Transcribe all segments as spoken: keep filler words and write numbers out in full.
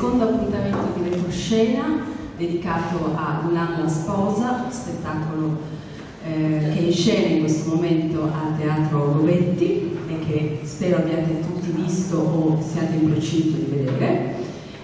secondo appuntamento di retroscena dedicato a Ulan la sposa, spettacolo eh, che è in scena in questo momento al Teatro Rovetti e che spero abbiate tutti visto o siate in procinto di vedere.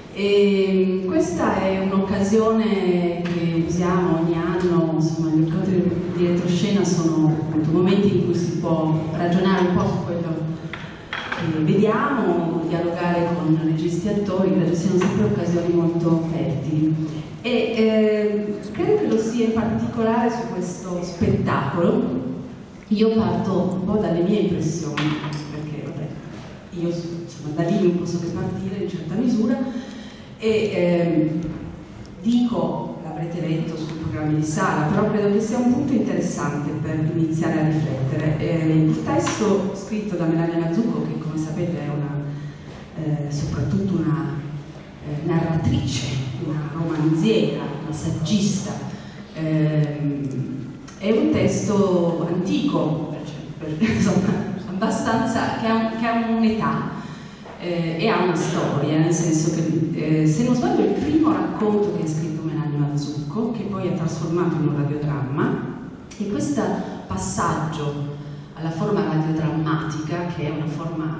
E questa è un'occasione che usiamo ogni anno, insomma gli incontri di retroscena sono appunto momenti in cui si può ragionare un po' su quello che vediamo, dialogare con registi e attori, credo siano sempre occasioni molto fertili. E eh, credo che lo sia in particolare su questo spettacolo. Io parto un po' dalle mie impressioni, perché vabbè, io insomma, da lì non posso che partire in certa misura, e eh, dico, l'avrete letto sui programmi di sala, però credo che sia un punto interessante per iniziare a riflettere. Eh, il testo scritto da Melania Mazzucco, che come sapete è una, eh, soprattutto una eh, narratrice, una romanziera, una saggista, ehm, è un testo antico, per, per, insomma, abbastanza, che ha, che ha un'età eh, e ha una storia, nel senso che, eh, se non sbaglio, è il primo racconto che ha scritto Melania Mazzucco, che poi è trasformato in un radiodramma, e questo passaggio alla forma radiodrammatica, che è una forma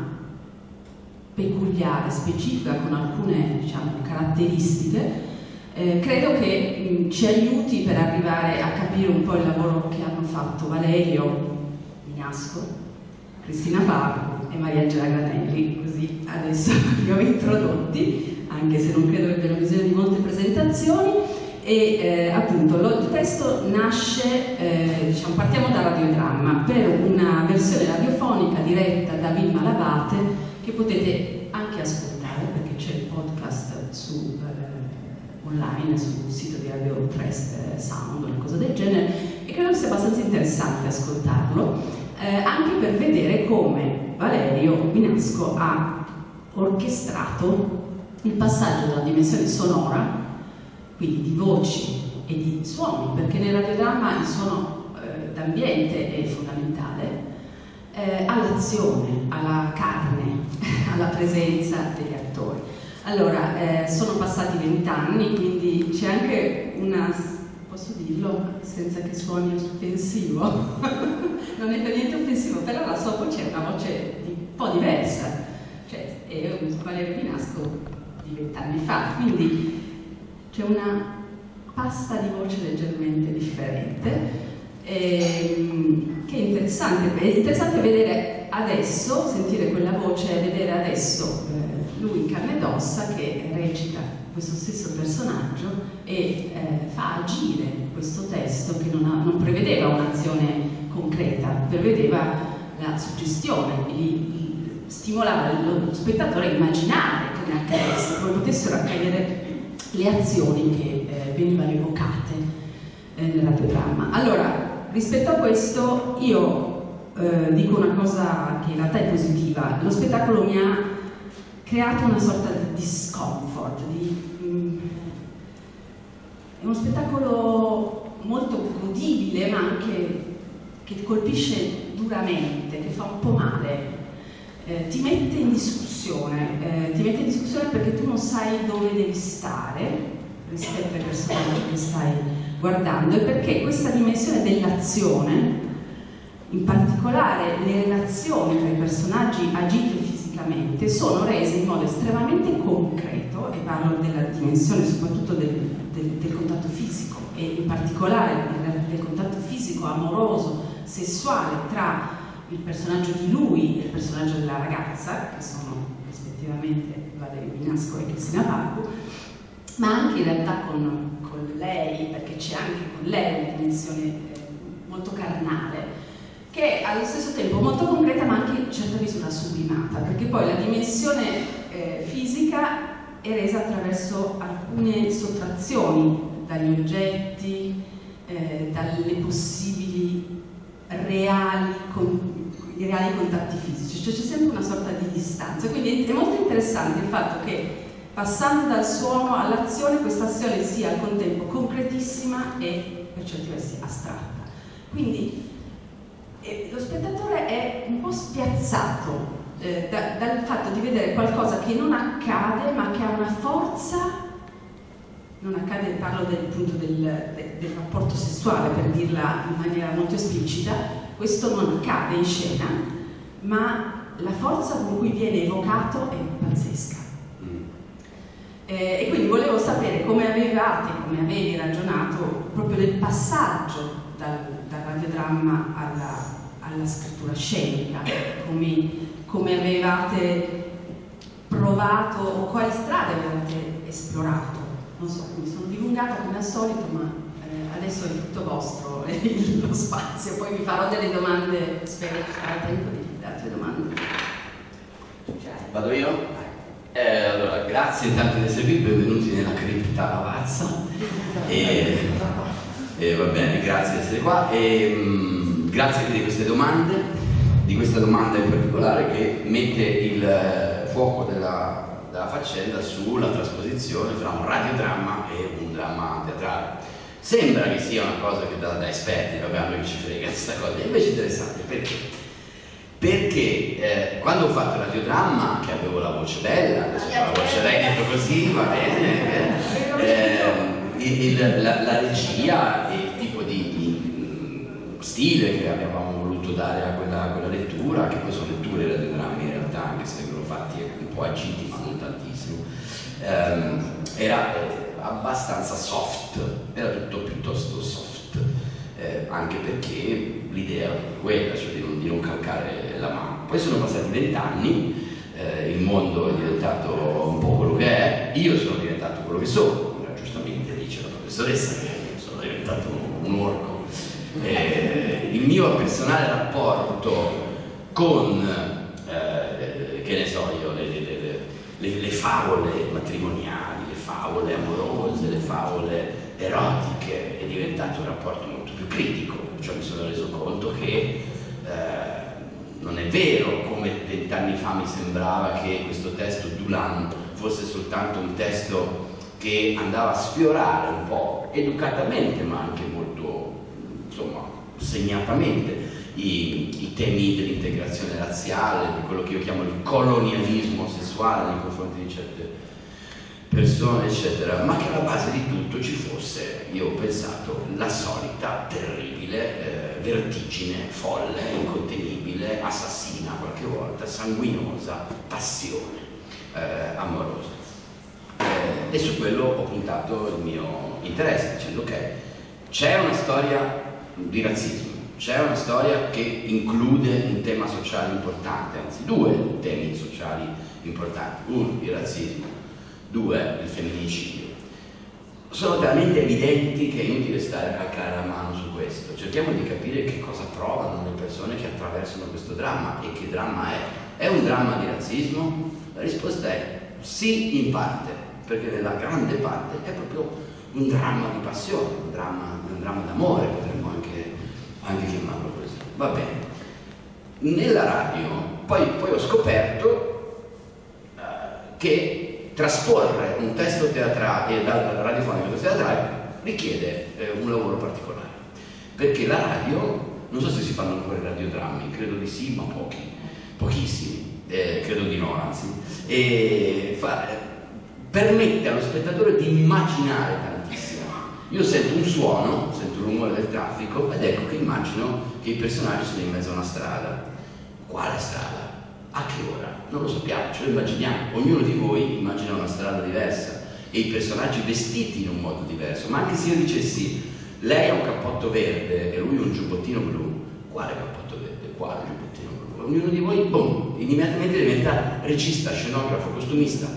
peculiare, specifica, con alcune, diciamo, caratteristiche, eh, credo che mh, ci aiuti per arrivare a capire un po' il lavoro che hanno fatto Valerio Minasco, Cristina Parco e Maria Angela Granelli, così adesso li ho introdotti, anche se non credo che abbiano bisogno di molte presentazioni. E eh, appunto lo, il testo nasce, eh, diciamo, partiamo dal radiodramma per una versione radiofonica diretta da Vilma Labate, che potete anche ascoltare perché c'è il podcast su, eh, online sul sito di Radio tre Sound, una cosa del genere, e credo sia abbastanza interessante ascoltarlo, eh, anche per vedere come Valerio Minasco ha orchestrato il passaggio dalla dimensione sonora, quindi di voci e di suoni, perché nel radiodramma il suono eh, d'ambiente è fondamentale, eh, all'azione, alla carne, alla presenza degli attori. Allora, eh, sono passati vent'anni, quindi c'è anche una, posso dirlo senza che suoni offensivo, non è per niente offensivo, però la sua voce è una voce di, un po' diversa, cioè è un Valerio Minasco di vent'anni fa, quindi c'è una pasta di voce leggermente differente, ehm, che è interessante, è interessante vedere adesso, sentire quella voce e vedere adesso eh, lui in carne ed ossa che recita questo stesso personaggio e eh, fa agire questo testo che non, ha, non prevedeva un'azione concreta, prevedeva la suggestione, gli, gli stimolava lo spettatore a immaginare come accadesse, come potessero accadere le azioni che eh, venivano evocate eh, nel radiodramma. Allora, rispetto a questo, io eh, dico una cosa che in realtà è positiva. Lo spettacolo mi ha creato una sorta di discomfort, di, mm, è uno spettacolo molto godibile, ma anche che colpisce duramente, che fa un po' male. Eh, ti mette in discussione, eh, ti mette in discussione perché tu non sai dove devi stare rispetto ai personaggi che stai guardando, e perché questa dimensione dell'azione, in particolare le relazioni tra i personaggi agite fisicamente, sono rese in modo estremamente concreto, e parlo della dimensione soprattutto del, del, del contatto fisico, e in particolare del, del contatto fisico amoroso, sessuale tra il personaggio di lui e il personaggio della ragazza, che sono rispettivamente Valerio Minasco e Cristina Parco, ma anche in realtà con, con lei, perché c'è anche con lei una dimensione eh, molto carnale, che è allo stesso tempo molto concreta ma anche in certa misura sublimata, perché poi la dimensione eh, fisica è resa attraverso alcune sottrazioni dagli oggetti, eh, dalle possibili reali, con, reali contatti fisici, cioè c'è sempre una sorta di distanza, quindi è molto interessante il fatto che passando dal suono all'azione, questa azione sia al contempo concretissima e per certi versi astratta. Quindi eh, lo spettatore è un po' spiazzato eh, da, dal fatto di vedere qualcosa che non accade ma che ha una forza. Non accade, parlo del punto del, del, del rapporto sessuale, per dirla in maniera molto esplicita. Questo non accade in scena, ma la forza con cui viene evocato è pazzesca. Mm. Eh, e quindi volevo sapere come avevate, come avevi ragionato proprio del passaggio dal, dal radiodramma alla, alla scrittura scenica, come, come avevate provato o quali strade avevate esplorato. Non so, mi sono dilungata come al solito, ma eh, adesso è tutto vostro eh, lo spazio, poi vi farò delle domande, spero che sarà tempo di altre domande. Vado io? Eh, allora, grazie intanto di essere qui, benvenuti nella cripta Lavazza. E, e va bene, grazie di essere qua. E, mh, grazie anche di queste domande, di questa domanda in particolare che mette il fuoco della la faccenda sulla trasposizione fra un radiodramma e un dramma teatrale. Sembra che sia una cosa che da, da esperti, vabbè, a noi ci frega questa cosa, invece è interessante. Perché? Perché eh, quando ho fatto il radiodramma, che avevo la voce bella, adesso ho la voce lei detto così, va bene, eh, il, il, la, la regia e il tipo di, di stile che avevamo voluto dare a quella, a quella lettura, che poi sono letture radiodrammi in realtà, anche se vengono fatti un po' agiti, ma non tantissimo, ehm, era eh, abbastanza soft, era tutto piuttosto soft, eh, anche perché l'idea era quella, cioè di non, di non calcare la mano. Poi sono passati vent'anni, eh, il mondo è diventato un po' quello che è, io sono diventato quello che sono, come giustamente dice la professoressa, che sono diventato un, un orco. Eh, il mio personale rapporto con, eh, che ne so io, le, le, le, le favole matrimoniali, le favole amorose, le favole erotiche, è diventato un rapporto molto più critico, cioè mi sono reso conto che eh, non è vero, come vent'anni fa mi sembrava che questo testo Dulan fosse soltanto un testo che andava a sfiorare un po' educatamente, ma anche molto, insomma, segnatamente i, i temi dell'integrazione razziale, di quello che io chiamo il colonialismo sessuale nei confronti di certe persone, eccetera, ma che alla base di tutto ci fosse, io ho pensato, la solita terribile eh, vertigine, folle, incontenibile, assassina qualche volta, sanguinosa passione eh, amorosa. Eh, e su quello ho puntato il mio interesse, dicendo ok, c'è una storia di razzismo, c'è una storia che include un tema sociale importante, anzi due temi sociali importanti, uno il razzismo, due il femminicidio. Sono talmente evidenti che è inutile stare a calcare la mano su questo. Cerchiamo di capire che cosa provano le persone che attraversano questo dramma e che dramma è. È un dramma di razzismo? La risposta è sì, in parte, perché nella grande parte è proprio un dramma di passione, un dramma, un dramma d'amore, potremmo anche, anche chiamarlo così. Va bene. Nella radio poi, poi ho scoperto uh, che trasporre un testo teatrale dal radiofonico al testo teatrale richiede eh, un lavoro particolare, perché la radio, non so se si fanno ancora i radiodrammi, credo di sì, ma pochi, pochissimi, eh, credo di no anzi, e fa, eh, permette allo spettatore di immaginare tantissimo. Io sento un suono, sento il rumore del traffico ed ecco che immagino che i personaggi sono in mezzo a una strada. Quale strada? A che ora? Non lo sappiamo, ce lo immaginiamo. Ognuno di voi immagina una strada diversa e i personaggi vestiti in un modo diverso. Ma anche se io dicessi lei ha un cappotto verde e lui un giubbottino blu, quale cappotto verde? Quale giubbottino blu? Ognuno di voi, boom, immediatamente diventa regista, scenografo, costumista.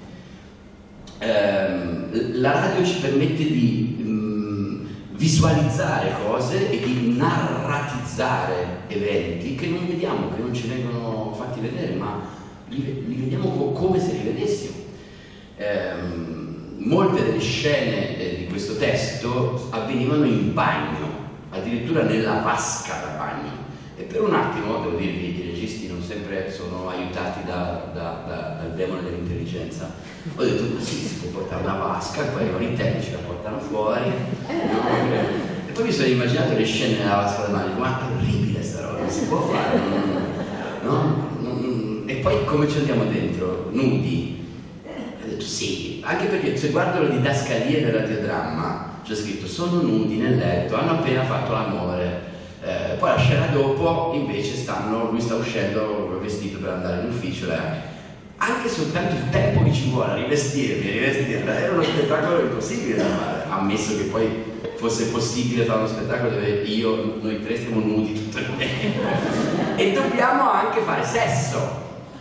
Ehm, la radio ci permette di mh, visualizzare cose e di narratizzare eventi che non vediamo, che non ci vengono fatti vedere, ma li, li vediamo co come se li vedessimo. Ehm, molte delle scene eh, di questo testo avvenivano in bagno, addirittura nella vasca da bagno, e per un attimo, devo dire che i registi non sempre sono aiutati da, da, da, dal demone dell'intelligenza, ho detto ma sì, si può portare una vasca, poi arrivano i tecnici la portano fuori, no? E poi mi sono immaginato le scene nella vasca da bagno, ma è orribile sta roba, non si può fare, non, no? non, e poi come ci andiamo dentro? Nudi? Ho detto sì, anche perché se guardo le didascalie del radiodramma c'è scritto sono nudi nel letto, hanno appena fatto l'amore, eh, poi la scena dopo invece stanno, lui sta uscendo vestito per andare in ufficio, eh. Anche soltanto il tempo che ci vuole a rivestirmi, a rivestirla, era uno spettacolo impossibile da fare, ammesso che poi fosse possibile fare uno spettacolo dove io, noi tre stiamo nudi tutto il tempo e dobbiamo anche fare sesso.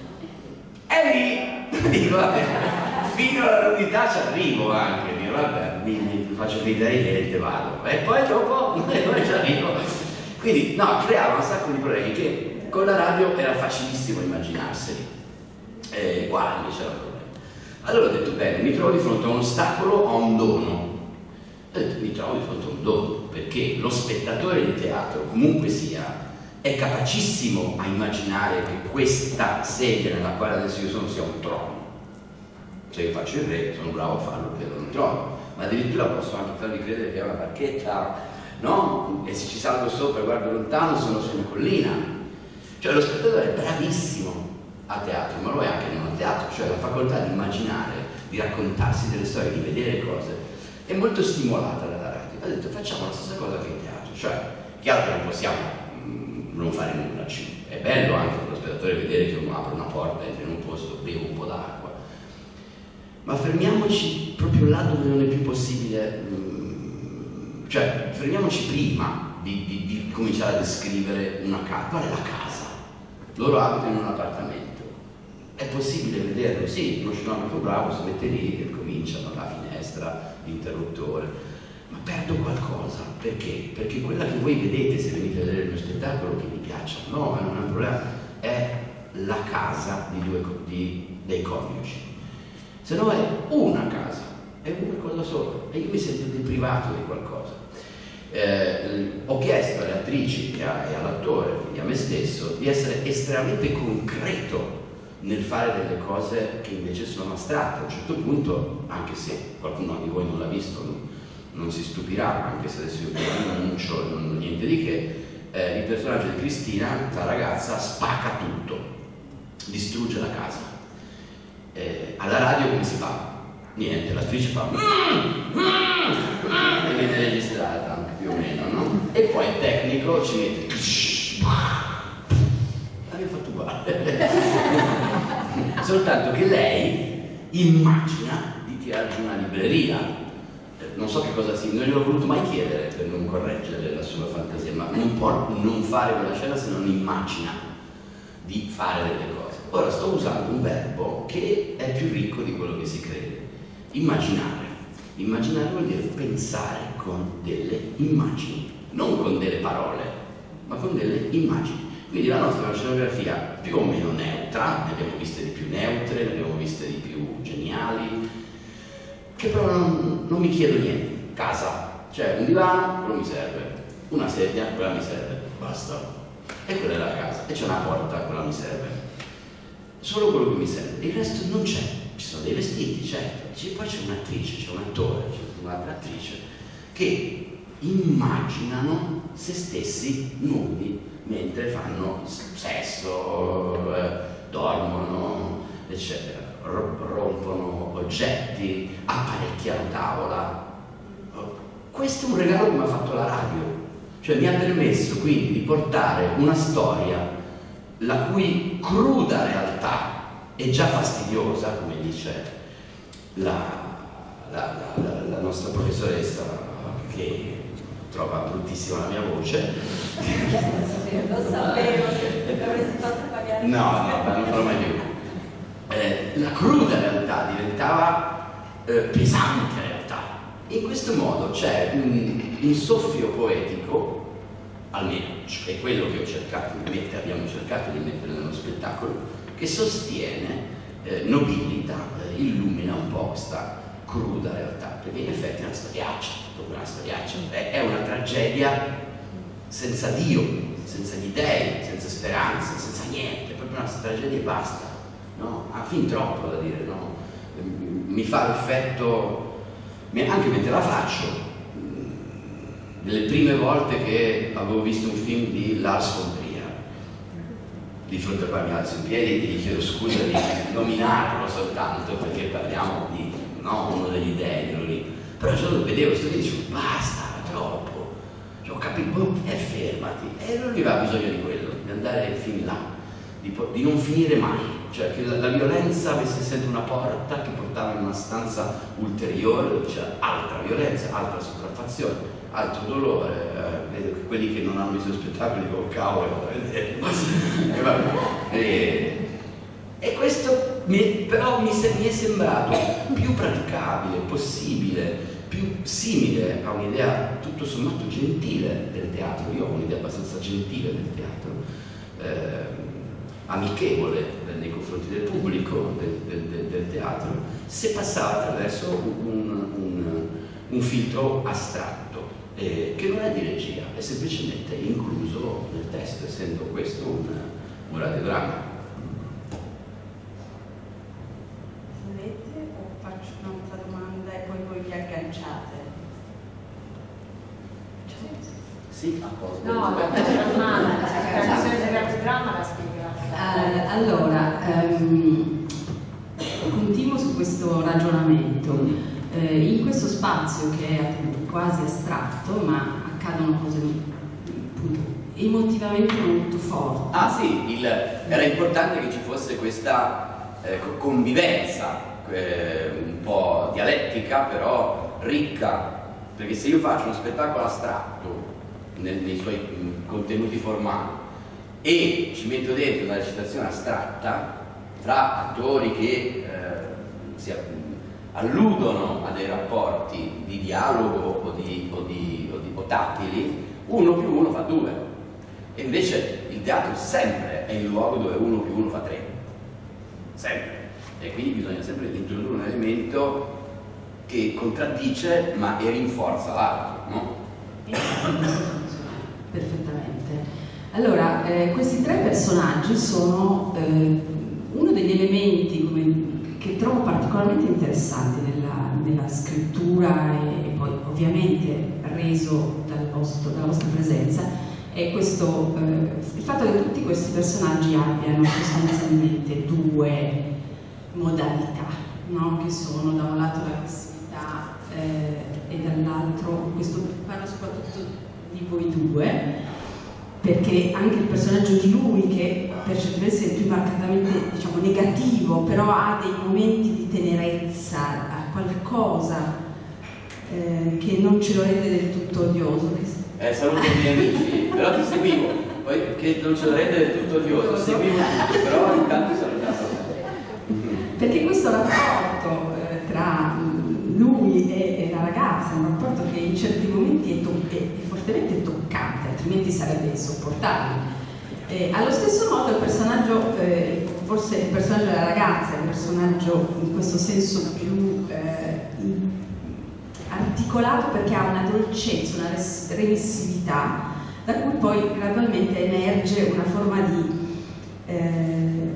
E lì dico vabbè, fino alla nudità ci arrivo anche, dico vabbè, mi, mi faccio finta di niente, vado. E poi dopo poi ci arrivo. Quindi no, creava un sacco di problemi che con la radio era facilissimo immaginarseli. E qua invece era un problema. Allora ho detto bene, mi trovo di fronte a un ostacolo o a un dono. Ho detto mi trovo di fronte a un dono, perché lo spettatore di teatro, comunque sia, è capacissimo a immaginare che questa sedia nella quale adesso io sono sia un trono. Se io faccio il re, sono bravo a farlo, credo un trono, ma addirittura posso anche farvi credere che è una barchetta, no? E se ci salgo sopra e guardo lontano sono su una collina. Cioè lo spettatore è bravissimo a teatro, ma lo è anche non a teatro, cioè la facoltà di immaginare, di raccontarsi delle storie, di vedere cose, è molto stimolata dalla radio. Ha detto facciamo la stessa cosa che in teatro, cioè chiaro che non possiamo mh, non fare nulla, è bello anche per lo spettatore vedere che uno apre una porta, entra in un posto, beve un po' d'acqua, ma fermiamoci proprio là dove non è più possibile, mh, cioè fermiamoci prima di, di, di cominciare a descrivere una casa. Qual è la casa? Loro abitano in un appartamento. È possibile vederlo? Sì, uno scenografo bravo si mette lì e cominciano la finestra, l'interruttore, ma perdo qualcosa. Perché? Perché quella che voi vedete se venite a vedere il mio spettacolo, che vi piaccia, no, ma non è un problema, è la casa di due, di, dei coniugi. Se no è una casa, è una cosa sola, e io mi sento deprivato di qualcosa. Eh, ho chiesto alle attrici e all'attore, quindi a me stesso, di essere estremamente concreto nel fare delle cose che invece sono astratte. A un certo punto, anche se qualcuno di voi non l'ha visto, non, non si stupirà, anche se adesso io non annuncio non, niente di che, eh, il personaggio di Cristina, la ragazza, spacca tutto, distrugge la casa. Eh, alla radio come si fa? Niente, l'attrice fa mm, mm, mm, e viene registrata anche più o meno, no? E poi il tecnico ci mette l'abbiamo fatto uguale. Soltanto che lei immagina di tirare giù una libreria, non so che cosa sia, non gliel'ho voluto mai chiedere per non correggere la sua fantasia, ma non può non fare quella scena se non immagina di fare delle cose. Ora sto usando un verbo che è più ricco di quello che si crede. Immaginare. Immaginare vuol dire pensare con delle immagini, non con delle parole, ma con delle immagini. Quindi la nostra scenografia più o meno neutra, ne abbiamo viste di più neutre, ne abbiamo viste di più geniali, che però non, non mi chiedo niente. Casa, cioè un divano, quello mi serve, una sedia, quella mi serve, basta. E quella è la casa, e c'è una porta, quella mi serve. Solo quello che mi serve, il resto non c'è. Ci sono dei vestiti, certo, poi c'è un'attrice, c'è un attore, c'è un'altra attrice che immaginano se stessi nudi mentre fanno sesso, eh, dormono, eccetera, rompono oggetti, apparecchiano tavola. Questo è un regalo che mi ha fatto la radio, cioè mi ha permesso quindi di portare una storia la cui cruda realtà è già fastidiosa, come dice la, la, la, la nostra professoressa, che trova bruttissima la mia voce. Lo sapevo che avresti fatto pagare. No, no, ma non farò mai più. Eh, la cruda realtà diventava eh, pesante realtà. In questo modo c'è un, un soffio poetico, almeno è quello che ho cercato di mettere, abbiamo cercato di mettere nello spettacolo, che sostiene, eh, nobilita, eh, illumina un po' questa cruda realtà, perché in effetti è una storiaccia, proprio una storiaccia, è, è una tragedia senza Dio, senza gli dèi, senza speranza, senza niente, è proprio una tragedia e basta, no? Ha fin troppo da dire, no? Mi fa l'effetto, anche mentre la faccio, nelle prime volte che avevo visto un film di Lars von Trier, di fronte a poi mi alzo in piedi e gli chiedo scusa di nominarlo soltanto perché parliamo di no, uno degli dei lì. Però io vedevo questo video e dicevo basta, è troppo, cioè, ho capito, e eh, fermati, e non aveva bisogno di quello, di andare fin là, di, di non finire mai, cioè che la, la violenza avesse sempre una porta che portava in una stanza ulteriore dove c'era altra violenza, altra sopraffazione, altro dolore, eh, vedo che quelli che non hanno visto spettacoli con cavolo da vedere. E, vabbè, e, e questo mi, però mi, se, mi è sembrato più praticabile, possibile, più simile a un'idea tutto sommato gentile del teatro. Io ho un'idea abbastanza gentile del teatro, eh, amichevole nei confronti del pubblico del, del, del, del teatro, se passava attraverso un, un, un filtro astratto. Eh, che non è di regia, è semplicemente incluso nel testo, essendo questo un, un radiodramma. Volete o faccio un'altra domanda e poi voi vi agganciate? Sì, a posto. No, la domanda, la creazione del radiodramma la spiegherà. Uh, allora, um, continuo su questo ragionamento. Uh, in questo spazio che è quasi astratto, ma accadono cose appunto, emotivamente molto forti. Ah sì, il, era importante che ci fosse questa eh, convivenza, eh, un po' dialettica, però ricca, perché se io faccio uno spettacolo astratto nel, nei suoi mh, contenuti formali e ci metto dentro una recitazione astratta tra attori che eh, si alludono a dei rapporti di dialogo o, di, o, di, o, di, o tattili, uno più uno fa due. E invece il teatro sempre è il luogo dove uno più uno fa tre. Sempre. E quindi bisogna sempre introdurre un elemento che contraddice ma e rinforza l'altro, no? Perfettamente. Allora, eh, questi tre personaggi sono eh, uno degli elementi come che trovo particolarmente interessanti nella, nella scrittura e, e poi ovviamente reso dal vostro, dalla vostra presenza è questo, eh, il fatto che tutti questi personaggi abbiano sostanzialmente due modalità, no? Che sono da un lato l'aggressività eh, e dall'altro, questo parlo soprattutto di voi due, perché anche il personaggio di lui, che per certi versi è più marcatamente diciamo, negativo, però ha dei momenti di tenerezza, ha qualcosa eh, che non ce lo rende del tutto odioso. Eh, saluto i miei amici, però ti seguivo, poi che non ce lo rende del tutto odioso, seguivo tutto, però intanto ti salutiamo. Perché questo rapporto eh, tra lui e, e la ragazza è un rapporto che in certi momenti è, to- è, è fortemente toccante, altrimenti sarebbe insopportabile. Eh, allo stesso modo il personaggio, eh, forse il personaggio della ragazza è un personaggio in questo senso più eh, articolato perché ha una dolcezza, una res- remissività, da cui poi gradualmente emerge una forma di eh,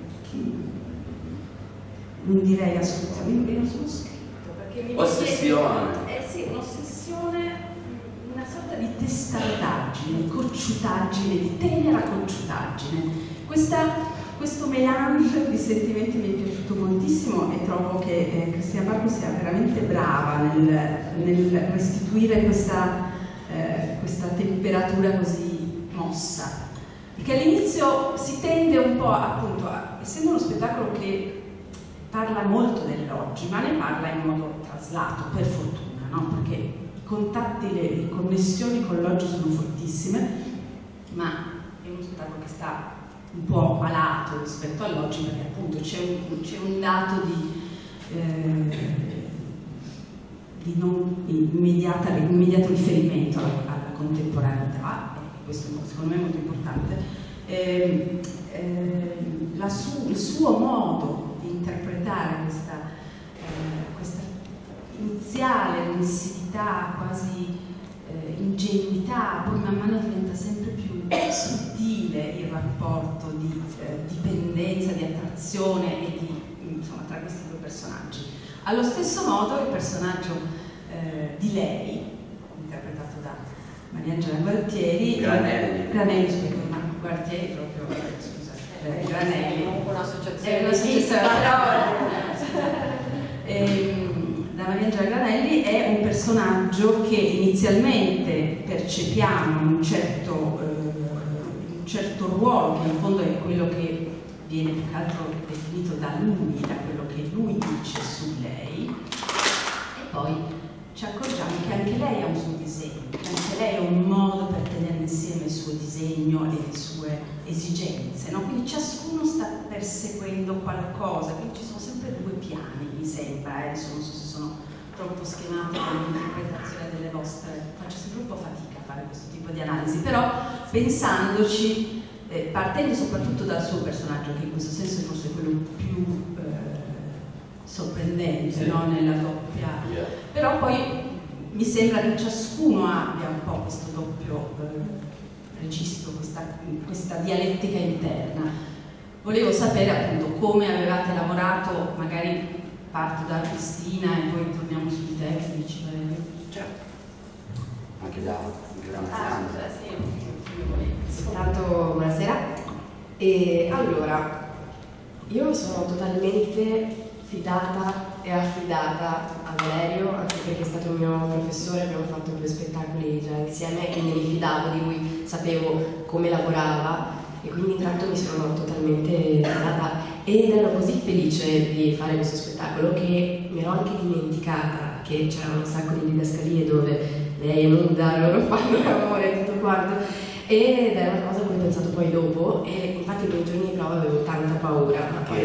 non direi assolutamente, non sono scritto perché mi ossessione. Eh sì, un'ossessione, una sorta di testardaggine, di cocciutaggine, di tenera cocciutaggine. Questa, questo melange di sentimenti mi è piaciuto moltissimo e trovo che eh, Cristina Barco sia veramente brava nel, nel restituire questa, eh, questa temperatura così mossa. Perché all'inizio si tende un po' appunto, a, essendo uno spettacolo che parla molto dell'oggi, ma ne parla in modo traslato, per fortuna, no? Perché i contatti, le, le connessioni con l'oggi sono fortissime, ma è uno spettacolo che sta un po' malato rispetto all'oggi, perché appunto c'è un, c'è un dato di, eh, di non immediata, immediato riferimento alla, alla contemporaneità, e questo secondo me è molto importante. Eh, eh, la su, il suo modo interpretare questa, eh, questa iniziale remissività, quasi eh, ingenuità, poi man mano diventa sempre più sottile il rapporto di eh, dipendenza, di attrazione e di, insomma, tra questi due personaggi. Allo stesso modo il personaggio eh, di lei, interpretato da Mariangela Gualtieri, Granelli, Granelli, Gualtieri proprio, scusate, eh, Granelli. Comunque un'associazione. È un'associazione, però ehm, la Mariangela Granelli è un personaggio che inizialmente percepiamo in un certo, eh, un certo ruolo, che in fondo è quello che viene più che altro definito da lui, da quello che lui dice su lei, e poi ci accorgiamo che anche lei ha un suo disegno, che anche lei ha un modo per tenere insieme il suo disegno e le sue esigenze, no? Quindi ciascuno sta perseguendo qualcosa, quindi ci sono sempre due piani, mi sembra, eh? Adesso non so se sono troppo schematico nell'interpretazione delle vostre, faccio sempre un po' fatica a fare questo tipo di analisi, però pensandoci, eh, partendo soprattutto dal suo personaggio, che in questo senso è forse quello più eh, sorprendente, sì, no? Nella doppia, yeah. Però poi mi sembra che ciascuno abbia un po' questo doppio eh, registro, questa, questa dialettica interna. Volevo sapere appunto come avevate lavorato, magari parto da Cristina e poi torniamo sui tecnici. Certo. Anche da Granziano. Ah, sì. Intanto buonasera. E allora, io sono totalmente fidata e affidata a Valerio, anche perché è stato un mio professore, abbiamo fatto due spettacoli già insieme, quindi mi fidavo di lui, sapevo come lavorava e quindi intanto mi sono totalmente fidata ed ero così felice di fare questo spettacolo che mi ero anche dimenticata che c'erano un sacco di didascalie dove lei è nuda, loro fanno l'amore e tutto quanto, ed è una cosa a cui ho pensato poi dopo e infatti nei giorni di prova avevo tanta paura, ma poi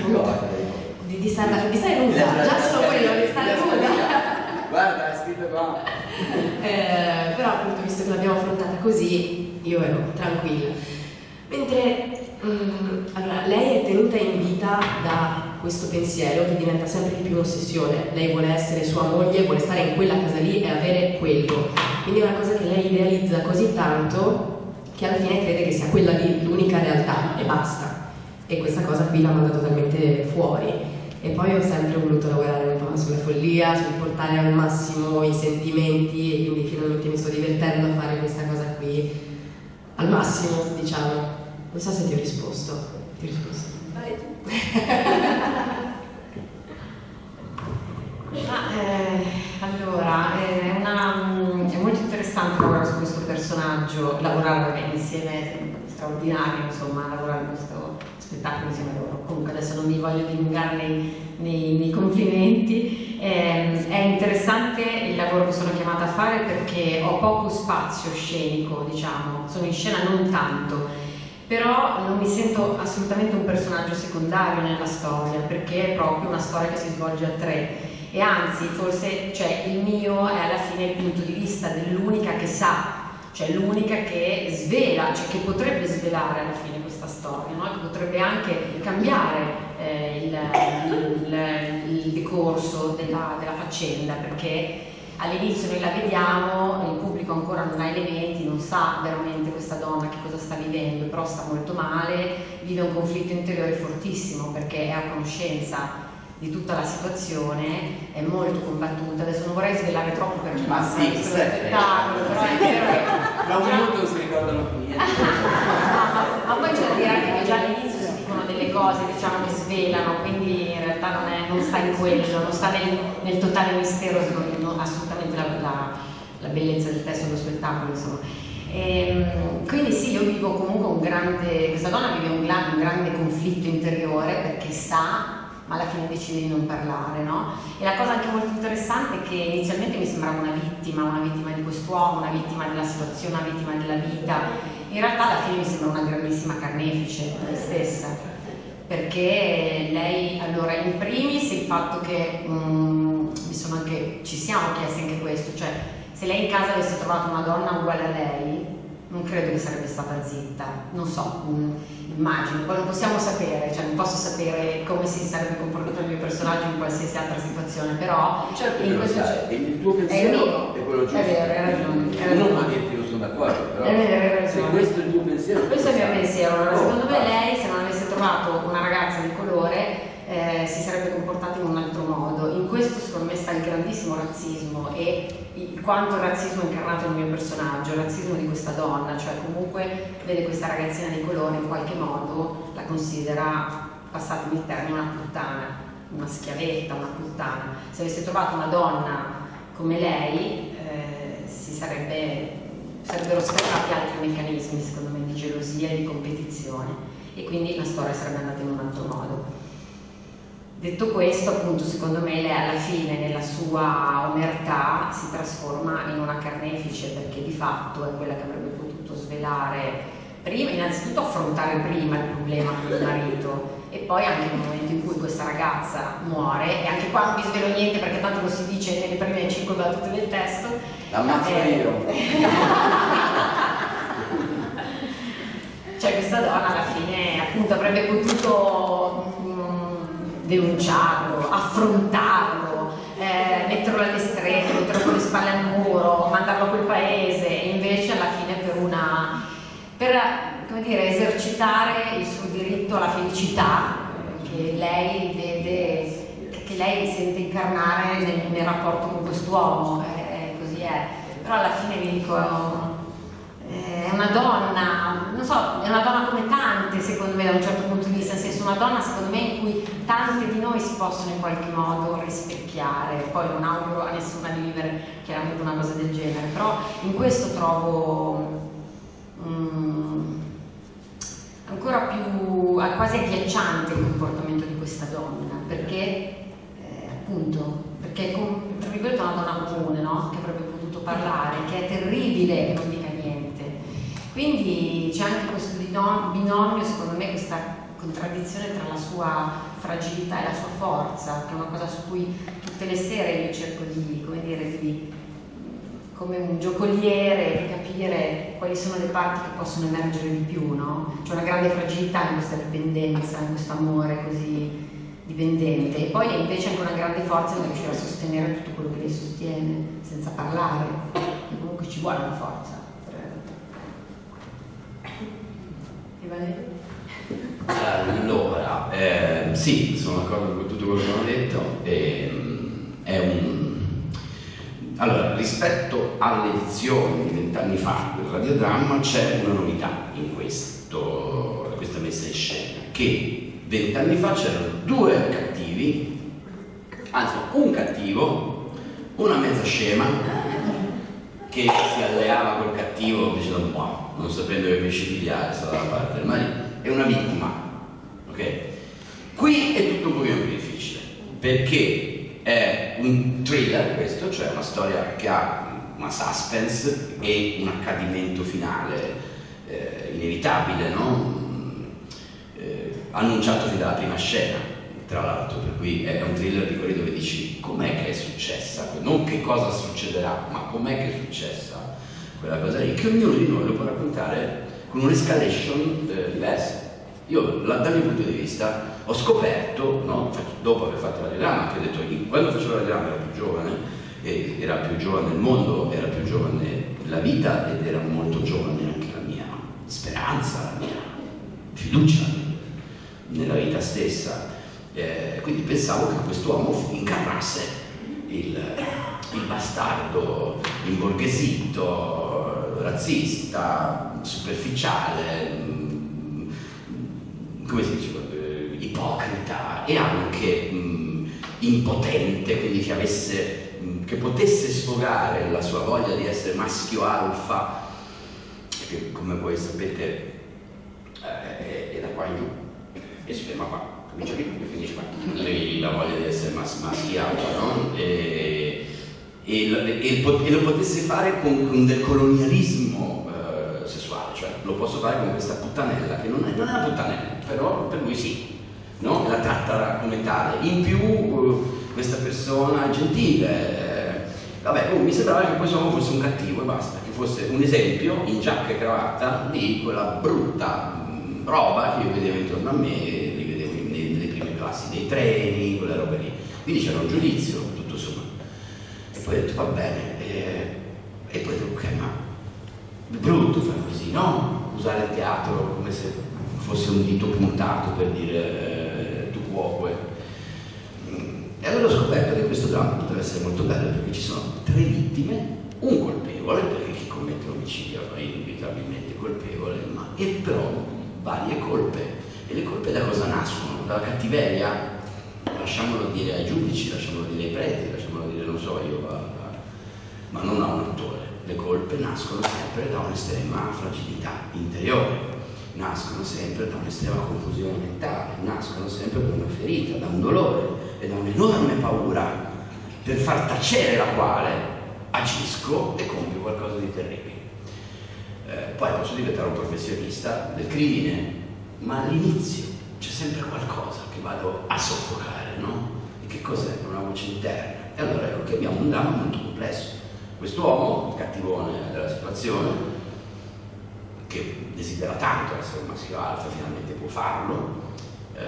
di, di stare, di stare nuda, già solo quello di stare nuda. Guarda, è scritto qua. Eh, però appunto visto che l'abbiamo affrontata così, io ero tranquilla. Mentre um, allora, lei è tenuta in vita da questo pensiero che diventa sempre di più un'ossessione. Lei vuole essere sua moglie, vuole stare in quella casa lì e avere quello. Quindi è una cosa che lei idealizza così tanto che alla fine crede che sia quella lì l'unica realtà e basta. E questa cosa qui la manda totalmente fuori. E poi ho sempre voluto lavorare un po' sulla follia, sul portare al massimo i sentimenti e quindi finalmente mi sto divertendo a fare questa cosa qui al massimo, diciamo. Non so se ti ho risposto. Ti ho risposto. Vai tu. Ah, eh, allora, è, una, è molto interessante lavorare su questo personaggio, lavorare insieme, straordinario, insomma, lavorare in questo spettacolo insieme a loro. Comunque adesso non mi voglio dilungare nei, nei, nei complimenti. Eh, è interessante il lavoro che sono chiamata a fare perché ho poco spazio scenico, diciamo, sono in scena non tanto. Però non mi sento assolutamente un personaggio secondario nella storia, perché è proprio una storia che si svolge a tre. E anzi, forse cioè, il mio è alla fine il punto di vista dell'unica che sa, cioè l'unica che svela, cioè che potrebbe svelare alla fine questa storia, no? Che potrebbe anche cambiare eh, il, il, il decorso della, della faccenda, perché all'inizio noi la vediamo, il pubblico ancora non ha elementi, non sa veramente questa donna che cosa sta vivendo, però sta molto male, vive un conflitto interiore fortissimo perché è a conoscenza di tutta la situazione, è molto combattuta. Adesso non vorrei svelare troppo per chi ma non sì, sa spettacolo, però è vero che da un minuto non si ricordano più niente. ma, ma poi c'è da dire anche che già all'inizio si dicono delle cose, diciamo, che svelano, quindi in realtà non, è, non sta in quello, non sta nel, nel totale mistero, secondo me, non, assolutamente la, la, la bellezza del testo dello spettacolo, insomma. E, quindi sì, io vivo comunque un grande, questa donna vive un, un grande conflitto interiore perché sa, ma alla fine decide di non parlare, no? E la cosa anche molto interessante è che inizialmente mi sembrava una vittima, una vittima di quest'uomo, una vittima della situazione, una vittima della vita. In realtà alla fine mi sembra una grandissima carnefice lei stessa, perché lei, allora, in primis il fatto che um, mi sono anche, ci siamo chiesti anche questo, cioè se lei in casa avesse trovato una donna uguale a lei, non credo che sarebbe stata zitta, non so, um, immagino, poi non possiamo sapere, cioè non posso sapere come si sarebbe comportato il mio personaggio in qualsiasi altra situazione, però certo in questo sai, il tuo pensiero è, è quello giusto, è vero, hai ragione, hai non può dirti io sono d'accordo, però è vero, hai ragione. Se questo è il tuo pensiero, questo è il mio pensiero. Allora, oh, secondo me vai. lei, se non avesse trovato una ragazza di colore, eh, si sarebbe comportata in un altro modo. In questo secondo me sta il grandissimo razzismo e il quanto il razzismo è incarnato nel mio personaggio, il razzismo di questa donna, cioè comunque vede questa ragazzina di colore, in qualche modo la considera, passatemi il termine, una puttana, una schiavetta, una puttana. Se avesse trovato una donna come lei, eh, si sarebbe, sarebbero scattati altri meccanismi, secondo me, di gelosia e di competizione, e quindi la storia sarebbe andata in un altro modo. Detto questo, appunto, secondo me lei alla fine, nella sua omertà, si trasforma in una carnefice, perché di fatto è quella che avrebbe potuto svelare prima, innanzitutto affrontare prima il problema con il marito, e poi anche nel momento in cui questa ragazza muore, e anche qua non vi svelo niente perché tanto lo si dice nelle prime cinque battute del testo. L'ammazzo eh, io. Cioè questa donna alla fine appunto avrebbe potuto mh, denunciarlo, affrontarlo, eh, metterlo all'estremo, metterlo con le spalle al muro, mandarlo a quel paese, e invece alla fine per una per come dire, esercitare il suo diritto alla felicità che lei vede, che lei sente incarnare nel, nel rapporto con quest'uomo, eh, così è. Però alla fine vi dico, è una donna, non so, è una donna come tante secondo me da un certo punto di vista, nel senso una donna secondo me in cui tante di noi si possono in qualche modo rispecchiare. Poi non auguro a nessuna di vivere chiaramente una cosa del genere, però in questo trovo mm, ancora più quasi agghiacciante il comportamento di questa donna, perché eh, appunto perché è tra virgolette una donna comune, no? Che avrebbe potuto parlare, che è terribile e non dica niente. Quindi c'è anche questo binomio, secondo me, questa contraddizione tra la sua fragilità e la sua forza, che è una cosa su cui tutte le sere io cerco di, come dire, di come un giocoliere per capire quali sono le parti che possono emergere di più, no? C'è una grande fragilità in questa dipendenza, in questo amore così dipendente, e poi invece anche una grande forza nel riuscire a sostenere tutto quello che lei sostiene senza parlare, e comunque ci vuole una forza. Allora, eh, sì, sono d'accordo con tutto quello che hanno detto. Eh, è un... Allora, rispetto alle edizioni di vent'anni fa del radiodramma c'è una novità in questo, questa messa in scena, che vent'anni fa c'erano due cattivi, anzi un cattivo, una mezza scema che si alleava col cattivo dicendo wow, non sapendo che pesci pigliare, stava dalla parte del marito, e una vittima, ok? Qui è tutto un pochino più difficile, perché è un thriller questo, cioè una storia che ha una suspense e un accadimento finale eh, inevitabile, no? Eh, annunciato fin dalla prima scena, tra l'altro, per cui è un thriller di quelli dove dici com'è che è successa, non che cosa succederà, ma com'è che è successa quella cosa lì, che ognuno di noi lo può raccontare con un'escalation eh, diversa. Io, dal mio punto di vista, ho scoperto, no, dopo aver fatto la radiodramma, che ho detto, quando facevo la radiodramma era più giovane, e era più giovane nel mondo, era più giovane nella vita, ed era molto giovane anche la mia speranza, la mia fiducia nella vita stessa. Eh, quindi pensavo che quest'uomo incarnasse il, il bastardo imborghesito, razzista, superficiale, come si dice, eh, ipocrita e anche mh, impotente, quindi che avesse, mh, che potesse sfogare la sua voglia di essere maschio alfa, che come voi sapete eh, è da qua in giù e si ferma qua, comincia qui e finisce qua. Lei la voglia di essere mas maschi alfa, no? E, e, e, e lo potesse fare con, con del colonialismo sessuale, cioè lo posso fare con questa puttanella che non è, non è una puttanella, però per lui sì, no? La tratta come tale. In più uh, questa persona gentile, eh, vabbè, uh, mi sembrava che questo uomo fosse un cattivo e basta, che fosse un esempio in giacca e cravatta di quella brutta mh, roba che io vedevo intorno a me, li vedevo in, nelle prime classi dei treni, quelle robe lì. Quindi c'era un giudizio, tutto sommato. E poi ho detto va bene, eh, e poi ho detto ok, ma brutto fare così, no? Usare il teatro come se fosse un dito puntato per dire eh, tu cuoque. E E allora ho scoperto che questo dramma poteva essere molto bello perché ci sono tre vittime, un colpevole, perché chi commette un omicidio è inevitabilmente colpevole, ma e però varie colpe. E le colpe da cosa nascono? Dalla cattiveria? Lasciamolo dire ai giudici, lasciamolo dire ai preti, lasciamolo dire, non so io, a, a, ma non a un attore. Le colpe nascono sempre da un'estrema fragilità interiore, nascono sempre da un'estrema confusione mentale, nascono sempre da una ferita, da un dolore e da un'enorme paura per far tacere la quale agisco e compio qualcosa di terribile. Eh, poi posso diventare un professionista del crimine, ma all'inizio c'è sempre qualcosa che vado a soffocare, no? E che cos'è? Una voce interna. E allora ecco che abbiamo un dramma molto complesso. Quest'uomo, il cattivone della situazione, che desidera tanto essere un maschio alfa, finalmente può farlo, eh,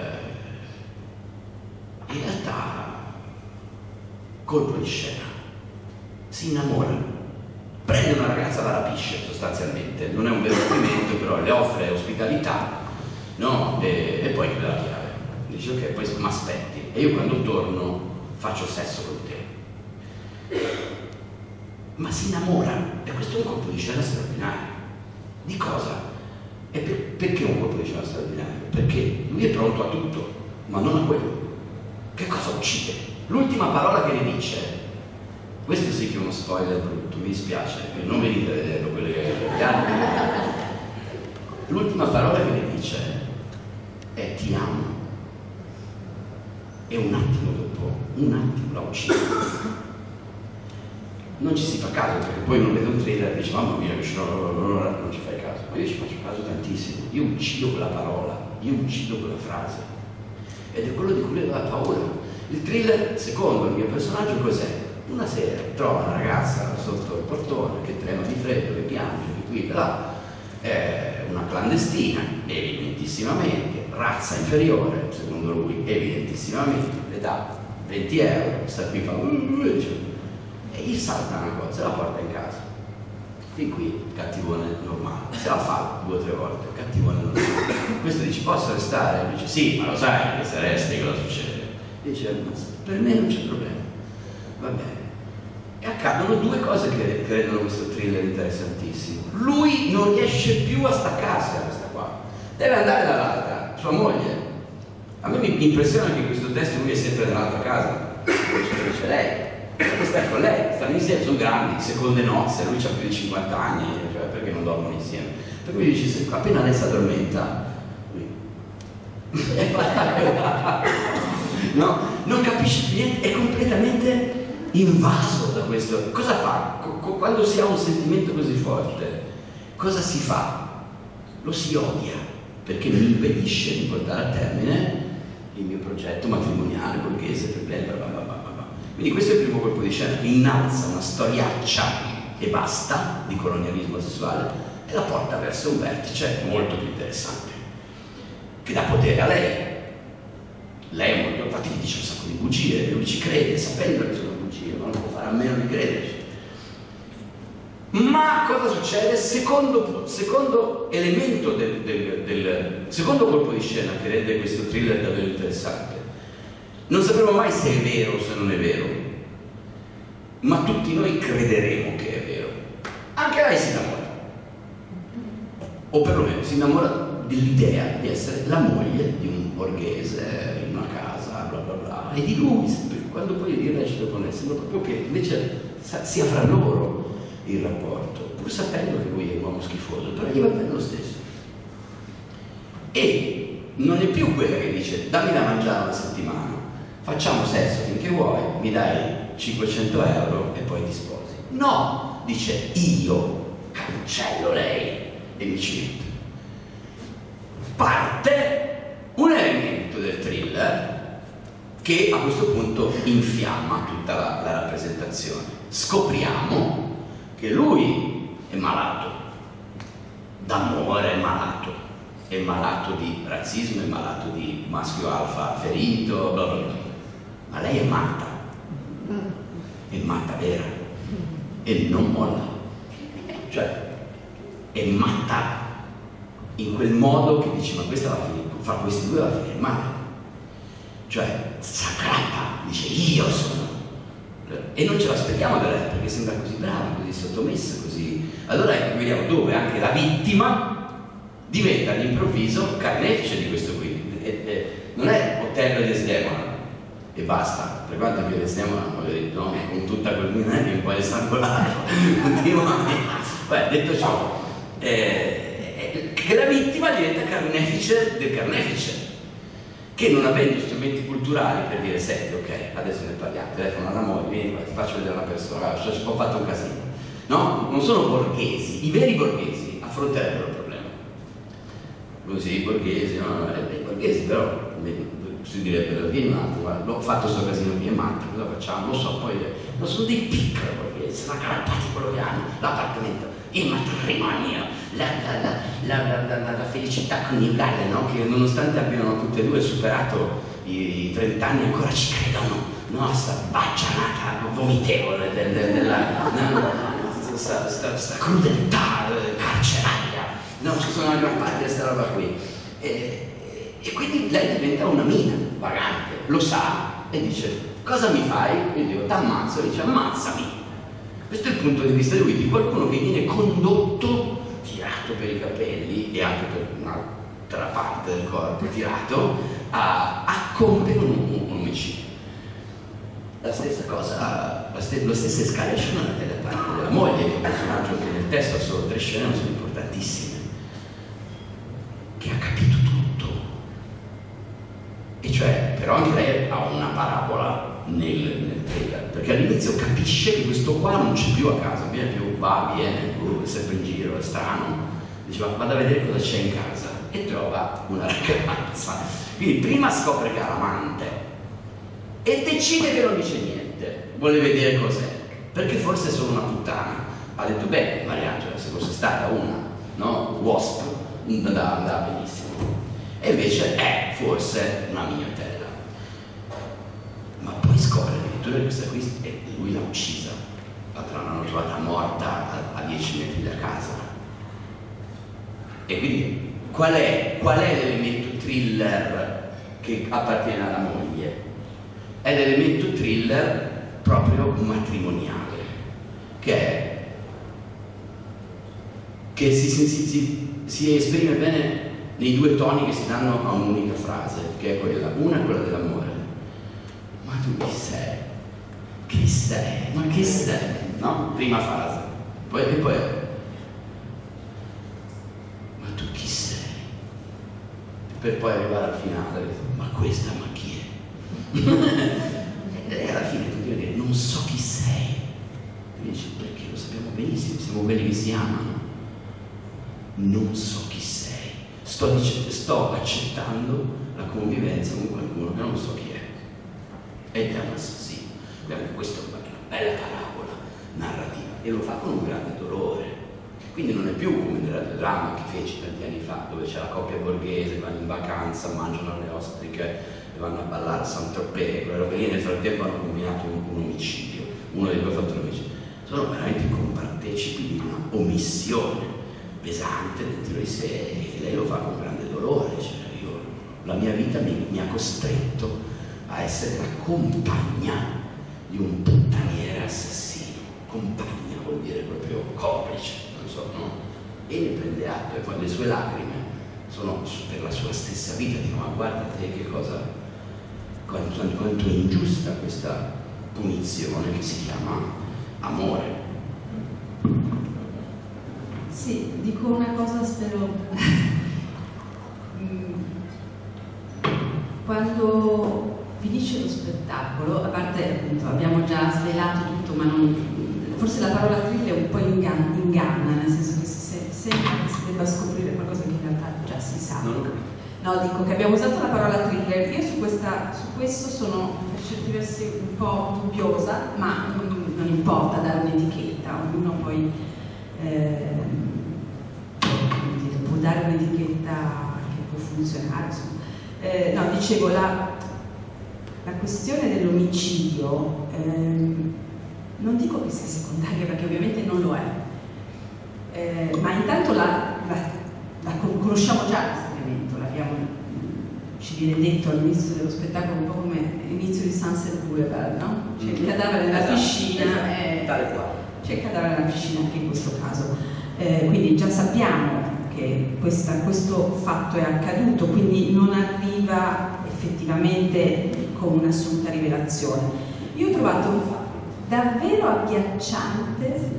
in realtà, colpo di scena, si innamora, prende una ragazza, la rapisce sostanzialmente, non è un vero rapimento, però le offre ospitalità, no? E, e poi chiude la chiave, dice ok, poi mi aspetti e io quando torno faccio sesso con te. Ma si innamora, e questo è un colpo di scena straordinario. Di cosa? E per, perché un colpo di scena straordinario? Perché lui è pronto a tutto, ma non a quello. Che cosa uccide? L'ultima parola che le dice, questo sì che è uno spoiler brutto, mi dispiace, non venite a vederlo quelli che hanno. L'ultima parola che le dice è ti amo. E un attimo dopo, un attimo la uccide. Non ci si fa caso, perché poi uno vede un trailer e dice mamma mia, non ci fai caso. Ma io ci faccio caso tantissimo. Io uccido quella parola, io uccido quella frase. Ed è quello di cui le ha paura. Il thriller, secondo il mio personaggio, cos'è? Una sera trova una ragazza sotto il portone che trema di freddo, che piange, che qui e là. È una clandestina, evidentissimamente, razza inferiore, secondo lui, evidentissimamente, le dà venti euro, sta qui fa uh, e dice, e gli salta una cosa, se la porta in casa. Fin qui cattivone normale, se la fa due o tre volte, cattivone normale. Questo dice posso restare? Dice sì, ma lo sai che se resti cosa succede? Dice per me non c'è problema, va bene. E accadono due cose che, che rendono questo thriller interessantissimo. Lui non riesce più a staccarsi da questa qua, deve andare dall'altra, sua moglie. A me mi impressiona che in questo testo lui è sempre nell'altra casa, dove c'è lei. Questa è con lei, stanno insieme, sono grandi, seconde nozze, lui ha più di cinquanta anni, cioè perché non dormono insieme? Per cui dici, se appena lei si addormenta, lui no, non capisce più niente, è completamente invaso da questo. Cosa fa? Quando si ha un sentimento così forte, cosa si fa? Lo si odia, perché mi impedisce di portare a termine il mio progetto matrimoniale, borghese, problema, bla bla bla. Quindi questo è il primo colpo di scena, innalza una storiaccia e basta di colonialismo sessuale e la porta verso un vertice molto più interessante, che dà potere a lei. Lei è molto, infatti gli dice un sacco di bugie, lui ci crede, sapendo che sono bugie, ma non può fare a meno di crederci. Ma cosa succede? Secondo, secondo elemento del, del, del secondo colpo di scena che rende questo thriller davvero interessante. Non sapremo mai se è vero o se non è vero, ma tutti noi crederemo che è vero. Anche lei si innamora, o perlomeno si innamora dell'idea di essere la moglie di un borghese in una casa, bla bla bla, e di lui, quando poi il recito con lei, sembra proprio che invece sia fra loro il rapporto, pur sapendo che lui è un uomo schifoso, però gli va bene lo stesso. E non è più quella che dice dammi da mangiare una settimana, facciamo sesso finché vuoi, mi dai cinquecento euro e poi ti sposi. No, dice io cancello lei e mi ci metto. Parte un elemento del thriller che a questo punto infiamma tutta la, la rappresentazione. Scopriamo che lui è malato d'amore, è malato, è malato di razzismo, è malato di maschio alfa ferito, bla bla bla. Ma lei è matta, è matta vera e non molla, cioè è matta in quel modo che dici ma questa va a finire, fra questi due va a finire male. cioè s'aggrappa, dice io sono, e non ce l'aspettiamo da lei perché sembra così brava, così sottomessa, così. Allora ecco, vediamo dove anche la vittima diventa all'improvviso carnefice di questo qui. E, e, non è Otello e Desdemona e basta, per quanto più Desdemona no, con tutta quel minore che un po' è strangolato continuamente. Beh, detto ciò, eh, che la vittima diventa carnefice del carnefice, che non avendo strumenti culturali per dire senti, ok, adesso ne parliamo, telefono alla moglie, vieni, ti faccio vedere una persona, ho fatto un casino. No, non sono borghesi, i veri borghesi affronterebbero il problema. Così i borghesi, no, no, i borghesi però si direbbero, vieni un attimo, guarda, ho fatto questo casino qui in macchina, cosa facciamo? Lo so, poi non sono dei piccoli borghesi, sono aggrappati quello che hanno, l'appartamento, il matrimonio, la, la, la, la, la, la, la felicità coniugale, no? Che nonostante abbiano tutte e due superato i, i trenta anni ancora ci credono, no? Sta baggianata vomitevole del, del, della, no? sta, sta, sta crudeltà carceraria, no? Ci sono aggrappati a questa roba qui. E, e quindi lei diventa una mina vagante, lo sa e dice cosa mi fai? Io dico t'ammazzo, dice ammazzami. Questo è il punto di vista di lui, di qualcuno che viene condotto, tirato per i capelli e anche per un'altra parte del corpo tirato a, a compiere un, un omicidio. La stessa cosa, la, st la stessa escalation è della parte della moglie, che è un personaggio che nel testo ha solo tre scene, ma sono importantissime, che ha capito tutto. E cioè, però anche lei ha una parabola nel, nel trailer, perché all'inizio capisce che questo qua non c'è più a casa, viene più, va, viene, uh, è sempre in giro, è strano, diceva vado a vedere cosa c'è in casa e trova una ragazza. Quindi prima scopre che ha l'amante e decide che non dice niente, vuole vedere cos'è, perché forse è solo una puttana. Ha detto beh, Mariangela, se fosse stata una, no, wasp, andava benissimo. E invece è forse una mignotella. Ma poi scopre addirittura che questa qui e lui l'ha uccisa, l'hanno trovata morta a dieci metri da casa. E quindi qual è, qual è l'elemento thriller che appartiene alla moglie? È l'elemento thriller proprio matrimoniale, che è che si, si, si, si esprime bene nei due toni che si danno a un'unica frase, che è quella, una è quella dell'amore. Ma tu chi sei? Chi sei? Ma chi sei? No? Prima frase. Poi, e poi, ma tu chi sei? Per poi arrivare al finale, ma questa, ma chi è? E alla fine tu devi dire, non so chi sei. E dici, perché lo sappiamo benissimo, siamo quelli che si amano. Non so chi sei. Sto, dicendo, sto accettando la convivenza con qualcuno che non so chi è ed è un assassino. Quindi questa è una bella parabola narrativa e lo fa con un grande dolore. Quindi non è più come nel dramma che feci tanti anni fa, dove c'è la coppia borghese, vanno in vacanza, mangiano le ostriche e vanno a ballare a Saint-Tropez, quello che nel frattempo hanno combinato un, un omicidio, uno dei due ha fatto un omicidio. Sono veramente compartecipi di una omissione pesante dentro di sé e lei lo fa con grande dolore. Cioè, io, la mia vita mi, mi ha costretto a essere la compagna di un puttaniere assassino. Compagna vuol dire proprio complice, non so, no? E ne prende atto e poi le sue lacrime sono per la sua stessa vita, dico ma guarda te che cosa, quanto, quanto è ingiusta questa punizione che si chiama amore. Sì, dico una cosa, spero. Quando finisce lo spettacolo, a parte appunto abbiamo già svelato tutto, ma non, forse la parola thriller un po' inganna, inganna nel senso che si sembra che si debba scoprire qualcosa che in realtà già si sa. No, dico che abbiamo usato la parola thriller. Io su, questa, su questo sono per certi versi un po' dubbiosa, ma non, non importa dare un'etichetta, ognuno poi eh, può dare un'etichetta che può funzionare. Eh, no, dicevo, la, la questione dell'omicidio ehm, non dico che sia secondaria perché ovviamente non lo è, eh, ma intanto la, la, la conosciamo già questo elemento, l'abbiamo ci viene detto all'inizio dello spettacolo un po' come l'inizio di Sunset Boulevard, no? C'è il cadavere nella esatto, piscina, esatto, eh, tale quale. c'è il cadavere nella piscina anche in questo caso, eh, quindi già sappiamo che questa, questo fatto è accaduto, quindi non arriva effettivamente con un'assoluta rivelazione. Io ho trovato davvero agghiacciante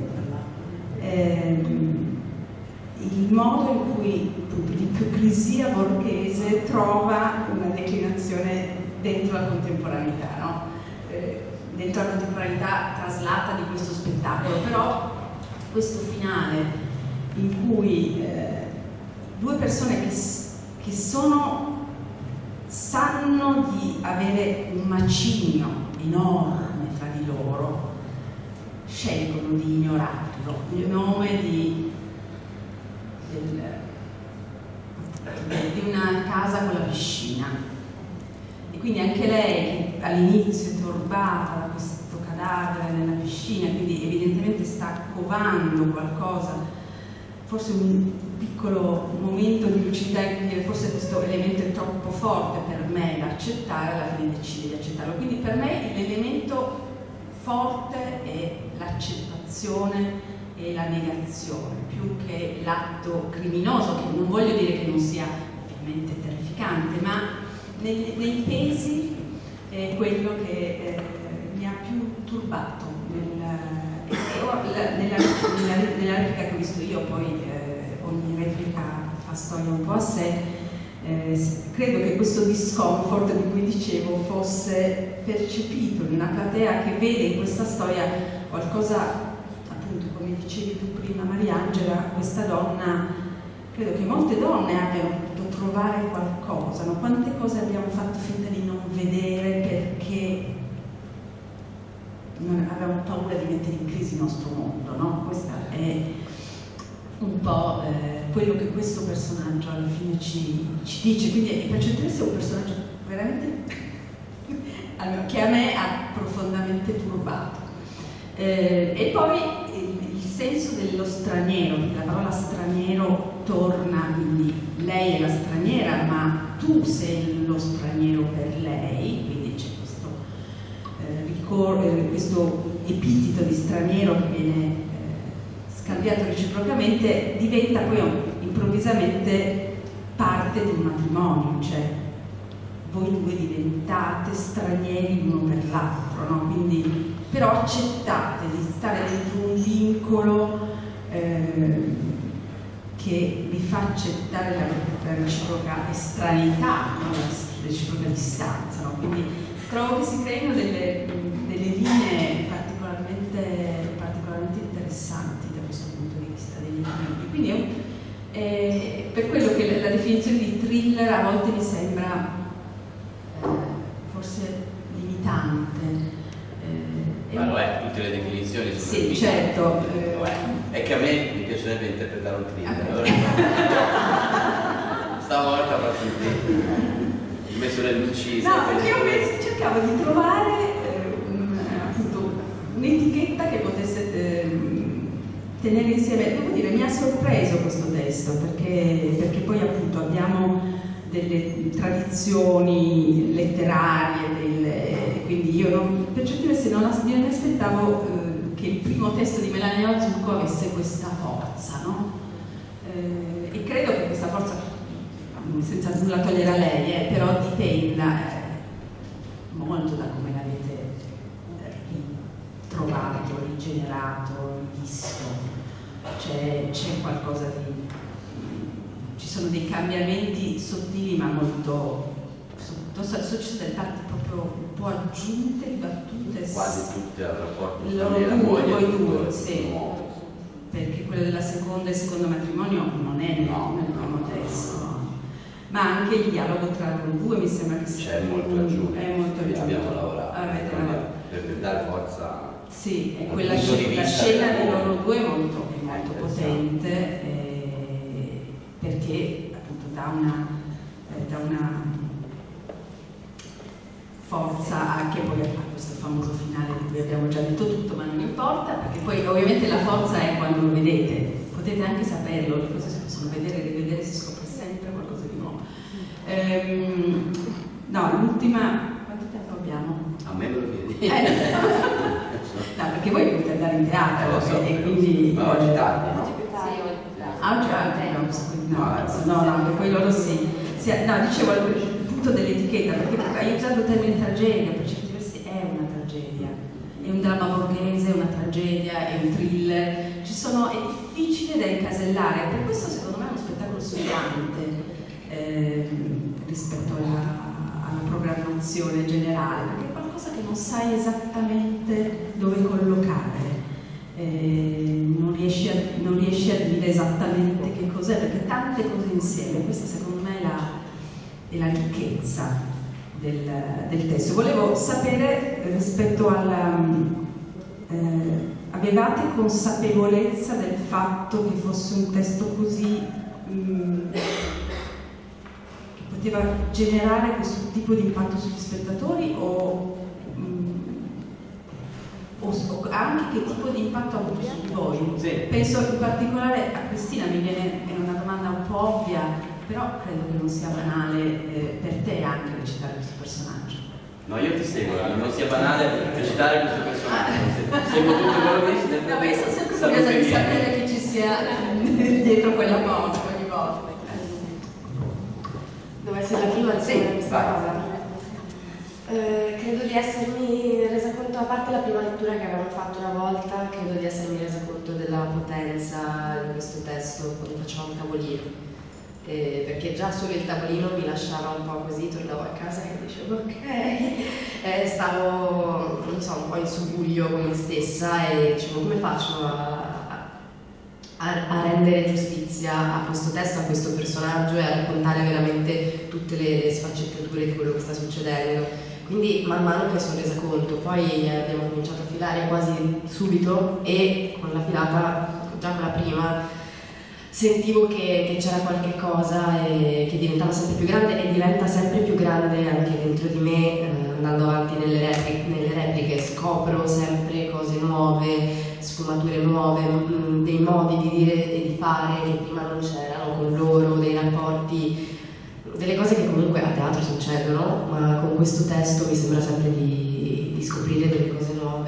ehm, il modo in cui l'ipocrisia borghese trova una declinazione dentro la contemporaneità, no? Eh, dentro la contemporaneità traslata di questo spettacolo, però questo finale in cui eh, due persone che, che sono, sanno di avere un macigno enorme tra di loro, scelgono di ignorarlo in nome di, del, di una casa con la piscina. E quindi anche lei, che all'inizio è turbata da questo cadavere nella piscina, quindi evidentemente sta covando qualcosa, forse un piccolo momento di lucidità in cui dire forse questo elemento è troppo forte per me da accettare, alla fine decide di accettarlo. Quindi per me l'elemento forte è l'accettazione e la negazione, più che l'atto criminoso, che non voglio dire che non sia ovviamente terrificante, ma nei, nei pesi è quello che eh, mi ha più turbato nel, eh, nella, nella, nella replica che ho visto io. Poi eh, ogni replica fa storia un po' a sé. Eh, credo che questo discomfort di cui dicevo fosse percepito in una platea che vede in questa storia qualcosa, appunto come dicevi tu prima Mariangela, questa donna, credo che molte donne abbiano potuto trovare qualcosa, no? Quante cose abbiamo fatto finta di non vedere perché non avevamo paura di mettere in crisi il nostro mondo, no? Questa è un po' eh, quello che questo personaggio alla fine ci, ci dice, quindi per certi versi è un personaggio veramente che a me ha profondamente turbato. Eh, e poi il, il senso dello straniero, la parola straniero torna, quindi lei è la straniera ma tu sei lo straniero per lei, quindi c'è questo, eh, ricor- eh, questo epiteto di straniero che viene scambiato reciprocamente, diventa poi improvvisamente parte di un matrimonio, cioè voi due diventate stranieri l'uno per l'altro, no? Quindi però accettate di stare dentro un vincolo eh, che vi fa accettare la, la reciproca estraneità, no? La reciproca distanza, no? Quindi trovo che si creino delle, delle linee particolarmente, particolarmente interessanti da questo punto di vista degli equilibri. Quindi è, è per quello che la, la definizione di thriller a volte mi sembra eh, forse limitante. Eh, Ma lo è, tutte le definizioni sono sì, limitate. certo. Eh, lo è. È che a me mi piacerebbe interpretare un thriller. Allora, stavolta faccio un thriller. Ho messo le luci. No, perché io messo, cercavo di trovare eh, un, appunto un'etichetta che potesse eh, tenere insieme. Devo dire, mi ha sorpreso questo testo perché, perché poi appunto abbiamo delle tradizioni letterarie, delle, quindi io non, per certi versi non, non mi aspettavo eh, che il primo testo di Melania Mazzucco avesse questa forza, no? Eh, e credo che questa forza, senza nulla togliere a lei, eh, però dipenda eh, molto da come l'avete eh, trovato, rigenerato, visto. C'è, c'è qualcosa di... ci sono dei cambiamenti sottili ma molto... sono state parti proprio un po' aggiunte, battute... Quasi tutte al rapporto loro due, poi due, sì. Perché quella della seconda e secondo matrimonio non è nel, no, nel primo no, testo. No. Ma anche il dialogo tra loro due mi sembra che sia c'è molto aggiunto. È molto aggiunto. Abbiamo lavorato Avete lavorato per, per dare forza. Sì, e quella scena, la scena di loro due è molto, molto potente eh, perché appunto dà una, eh, dà una forza anche poi a questo famoso finale di cui abbiamo già detto tutto, ma non importa, perché poi ovviamente la forza è quando lo vedete, potete anche saperlo, le cose si possono vedere e rivedere, si scopre sempre qualcosa di nuovo. Ehm, No, l'ultima... Quanto tempo abbiamo? A me me lo chiedi. Eh, no, perché voi potete andare in teatro, Lo so, e quindi... ma oggi è tardi, no? Ah, già, no, no, no, no, poi loro sì. sì. No, dicevo il punto dell'etichetta, perché hai usato il termine tragedia, per certi versi è una tragedia, è un dramma borghese, è una tragedia, è un thriller, ci sono, è difficile da incasellare, per questo secondo me è uno spettacolo sfidante eh, rispetto alla, alla programmazione generale, perché è qualcosa che non sai esattamente dove collocare. Eh, non, riesci a, non riesci a dire esattamente che cos'è, perché tante cose insieme, questa secondo me è la, è la ricchezza del, del testo. Volevo sapere rispetto alla... Eh, avevate consapevolezza del fatto che fosse un testo così mh, che poteva generare questo tipo di impatto sugli spettatori o o anche che tipo di impatto ha avuto su di voi? Sì. Penso in particolare a Cristina, mi viene, è una domanda un po' ovvia, però credo che non sia banale eh, per te anche recitare questo personaggio. No, io ti seguo, non sia banale recitare questo personaggio. Seguo tutto quello che dici, nel no, io sono sempre curiosa di sapere che ci sia dietro quella moto ogni volta. Devo essere la prima a Sì, dire questa vai. cosa. Eh, credo di essermi resa conto, a parte la prima lettura che avevamo fatto una volta, credo di essermi resa conto della potenza di questo testo quando facevamo il tavolino, eh, perché già solo il tavolino mi lasciava un po' così, tornavo a casa e dicevo ok, eh, stavo non so, un po' in subbuglio con me stessa e dicevo come faccio a, a, a rendere giustizia a questo testo, a questo personaggio e a raccontare veramente tutte le, le sfaccettature di quello che sta succedendo. Quindi man mano che sono resa conto, poi abbiamo cominciato a filare quasi subito e con la filata, già con la prima, sentivo che, che c'era qualche cosa e che diventava sempre più grande e diventa sempre più grande anche dentro di me, eh, andando avanti nelle repliche, nelle repliche scopro sempre cose nuove, sfumature nuove, mh, dei modi di dire e di fare che prima non c'erano con loro, dei rapporti, delle cose che comunque a teatro succedono, ma con questo testo mi sembra sempre di, di scoprire delle cose nuove.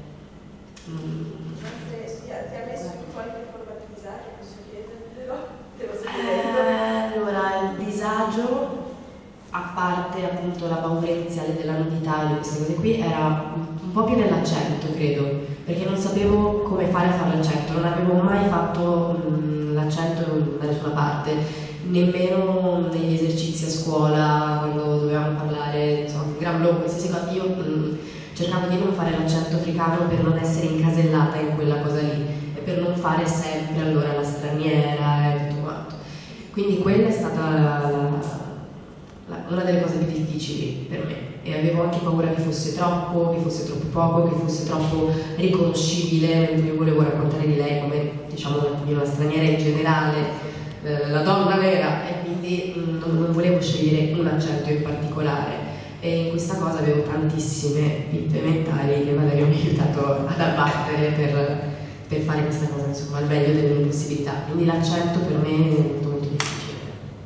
Mm. Ti ha messo qualche forma di disagio, posso chiedertelo? Te lo sto Eh, chiedendo. allora, il disagio, a parte appunto la paura iniziale della nudità e di queste cose qui, era un po' più nell'accento, credo, perché non sapevo come fare a fare l'accento, non avevo mai fatto mm, l'accento da nessuna parte. Nemmeno negli esercizi a scuola, quando dovevamo parlare, insomma, un gran blocco, qualsiasi cosa, io mh, cercavo di non fare l'accento africano per non essere incasellata in quella cosa lì e per non fare sempre allora la straniera e tutto quanto. Quindi quella è stata la, la, una delle cose più difficili per me e avevo anche paura che fosse troppo, che fosse troppo poco, che fosse troppo riconoscibile, mentre io volevo raccontare di lei come, diciamo, una straniera in generale, la donna vera, e quindi non, non volevo scegliere un accento in particolare e in questa cosa avevo tantissime pippe mentali che Valerio mi ha aiutato ad abbattere per, per fare questa cosa insomma al meglio delle mie possibilità, quindi l'accento per me è molto molto difficile.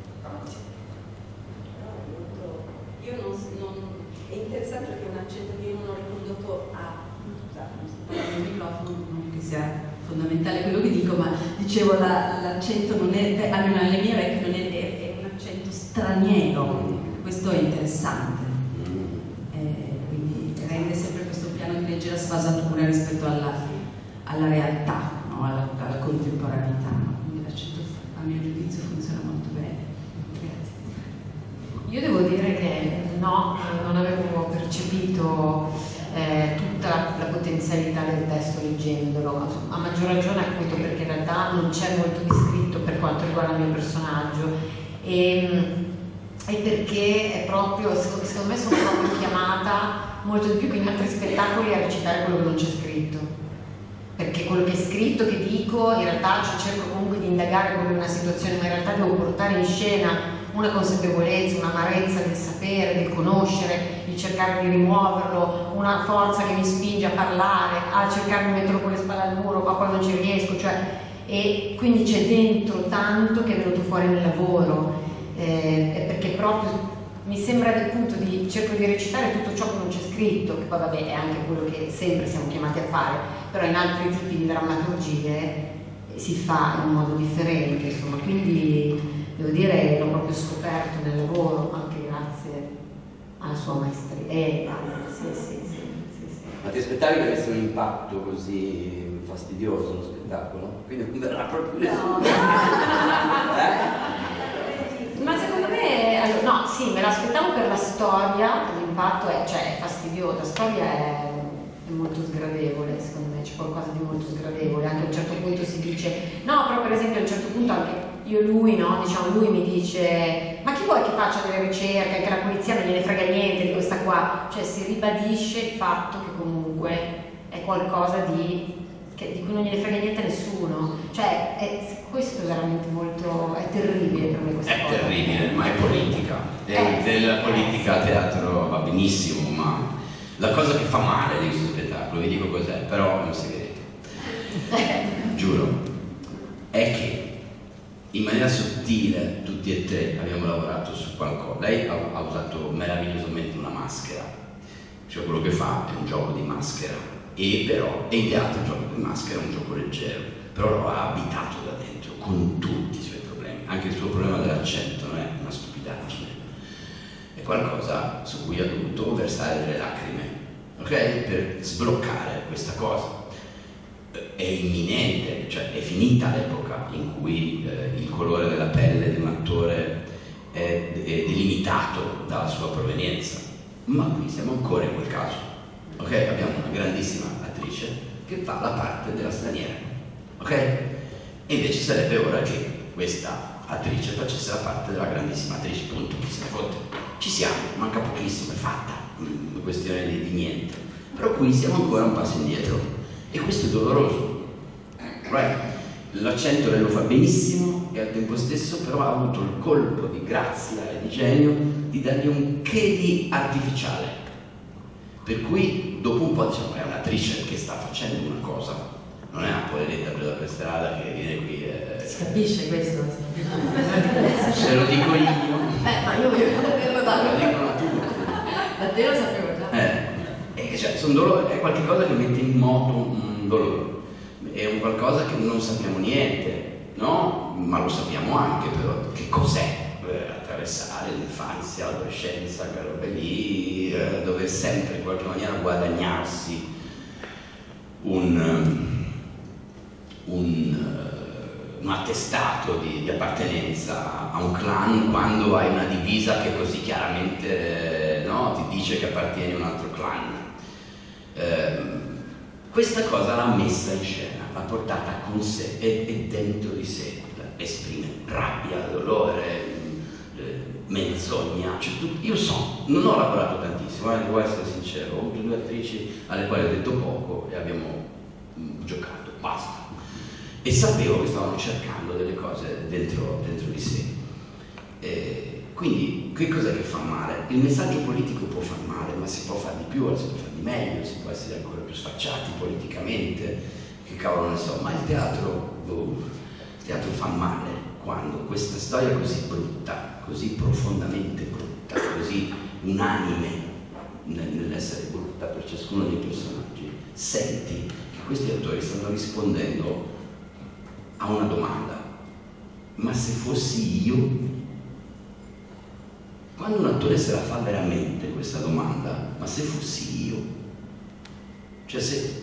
Io non, non, è interessante perché è un accento che io non ho ricondotto a Il microfono non che sia fondamentale quello che dico, ma dicevo la, l'accento non è, almeno alle mie orecchie non è, è, è un accento straniero, questo è interessante, eh, quindi rende sempre questo piano di leggera sfasatura rispetto alla, alla realtà, no? alla, alla contemporaneità, no? Quindi l'accento a mio giudizio funziona molto bene. Grazie. Io devo dire che no, non avevo percepito Eh, tutta la, la potenzialità del testo leggendolo, a maggior ragione appunto perché in realtà non c'è molto descritto per quanto riguarda il mio personaggio e, e perché è proprio, secondo me sono proprio chiamata molto di più che in altri spettacoli a recitare quello che non c'è scritto, perché quello che è scritto, che dico, in realtà cioè, cerco comunque di indagare come una situazione, ma in realtà devo portare in scena una consapevolezza, un'amarezza del sapere, del conoscere, di cercare di rimuoverlo, una forza che mi spinge a parlare, a cercare di metterlo con le spalle al muro, ma poi non ci riesco, cioè, e quindi c'è dentro tanto che è venuto fuori nel lavoro, eh, perché proprio mi, mi sembra del punto di cerco di recitare tutto ciò che non c'è scritto, che poi vabbè è anche quello che sempre siamo chiamati a fare, però in altri tipi di drammaturgie si fa in un modo differente, insomma, quindi devo dire l'ho proprio scoperto nel lavoro, anche grazie alla sua maestria. Eh, sì, sì, sì, sì, sì. Ma ti aspettavi che avesse un impatto così fastidioso lo spettacolo? Quindi non verrà proprio nessuno. No. eh? Ma secondo me, allora, no, sì, me l'aspettavo per la storia, l'impatto è, cioè, è fastidioso, la storia è, è molto sgradevole, secondo me c'è qualcosa di molto sgradevole, anche a un certo punto si dice, no, però per esempio a un certo punto anche io lui, no, diciamo, lui mi dice, ma chi vuoi che faccia delle ricerche, che la polizia non gliene frega niente di questa qua, cioè si ribadisce il fatto che comunque è qualcosa di, che, di cui non gliene frega niente a nessuno, cioè è, questo è veramente molto, è terribile per me questa è cosa. È terribile, ma è politica, e eh, della politica a teatro va benissimo, ma la cosa che fa male di questo spettacolo, vi dico cos'è, però è un segreto, giuro, è che in maniera sottile tutti e tre abbiamo lavorato su qualcosa. Lei ha, ha usato meravigliosamente una maschera, cioè quello che fa è un gioco di maschera, e però e in teatro il gioco di maschera è un gioco leggero, però lo ha abitato da dentro con tutti i suoi problemi, anche il suo problema dell'accento non è una stupidaggine, è qualcosa su cui ha dovuto versare delle lacrime, ok? Per sbloccare questa cosa. È imminente, cioè è finita l'epoca in cui eh, il colore della pelle di un attore è, è delimitato dalla sua provenienza, ma qui siamo ancora in quel caso, ok? Abbiamo una grandissima attrice che fa la parte della straniera, ok? E invece sarebbe ora che questa attrice facesse la parte della grandissima attrice, punto, chi se ne fotte. Ci siamo, manca pochissimo, è fatta, una questione di, di niente, però qui siamo ancora un passo indietro. E questo è doloroso, right? L'accento lei lo fa benissimo e al tempo stesso però ha avuto il colpo di grazia e di genio di dargli un che di artificiale, per cui dopo un po' diciamo è un'attrice che sta facendo una cosa, non è una poveretta presa per strada che viene qui e... Si capisce questo? Se lo dico io, eh, ma io voglio saperlo da lo dicono tutti. Da te lo sapevo già. Eh. E cioè, son dolore, è qualcosa che mette in moto un dolore, è un qualcosa che non sappiamo niente, no? Ma lo sappiamo anche però, che cos'è eh, attraversare l'infanzia, l'adolescenza, quelle robe lì, eh, dove sempre in qualche maniera guadagnarsi un, un, un attestato di, di appartenenza a un clan quando hai una divisa che così chiaramente no, ti dice che appartieni a un altro clan. Eh, questa cosa l'ha messa in scena, l'ha portata con sé e, e dentro di sé, esprime rabbia, dolore, eh, menzogna, cioè, io so, non ho lavorato tantissimo, eh, devo essere sincero, ho avuto due attrici alle quali ho detto poco e abbiamo mh, giocato, basta, e sapevo che stavano cercando delle cose dentro, dentro di sé. Eh, quindi che cos'è che fa male? Il messaggio politico può far male, ma si può fare di più, si può fare di meglio, si può essere ancora più sfacciati politicamente, che cavolo ne so, ma il teatro, oh, il teatro fa male quando questa storia così brutta, così profondamente brutta, così unanime nell'essere brutta per ciascuno dei personaggi, senti che questi attori stanno rispondendo a una domanda: ma se fossi io? Quando un attore se la fa veramente questa domanda, ma se fossi io? Cioè se...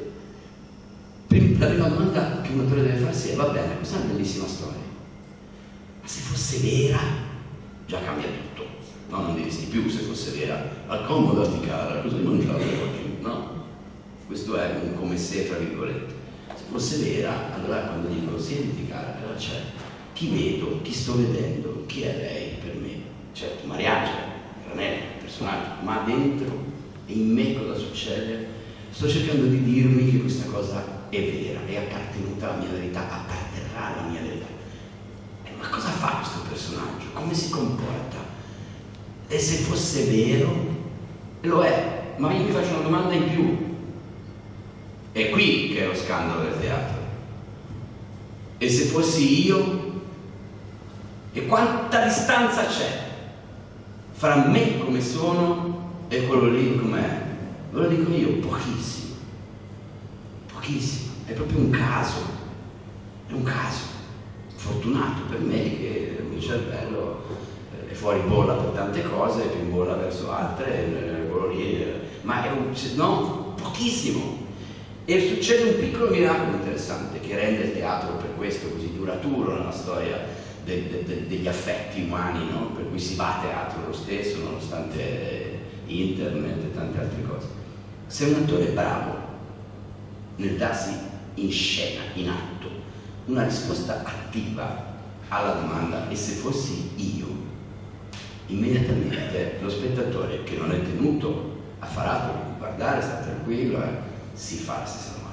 La prima domanda che un attore deve farsi è: va bene, questa è una bellissima storia, ma se fosse vera, già cambia tutto. No, non diresti più se fosse vera, accomodati cara, cosa hai mangiato oggi? No, questo è un come se, fra virgolette. Se fosse vera, allora quando dico siediti cara, allora c'è chi vedo, chi sto vedendo, chi è lei per me? Certo, Mariangela, Ranella, il personaggio, ma dentro e in me cosa succede? Sto cercando di dirmi che questa cosa è vera, è appartenuta alla mia verità, apparterrà alla mia verità. E ma cosa fa questo personaggio? Come si comporta? E se fosse vero? Lo è, ma io mi faccio una domanda in più. È qui che è lo scandalo del teatro. E se fossi io? E quanta distanza c'è fra me come sono e quello lì com'è? Ve lo dico io, pochissimo, pochissimo, è proprio un caso, è un caso, fortunato per me che il mio cervello è fuori bolla per tante cose, è più in bolla verso altre, quello lì, ma è un, no, pochissimo. E succede un piccolo miracolo interessante che rende il teatro per questo così duraturo nella storia de, de, de, degli affetti umani, no? Per cui si va a teatro lo stesso nonostante internet e tante altre cose. Se un attore è bravo nel darsi in scena, in atto, una risposta attiva alla domanda "e se fossi io?", immediatamente lo spettatore, che non è tenuto a far altro che guardare, sta tranquillo, eh, si fa la stessa domanda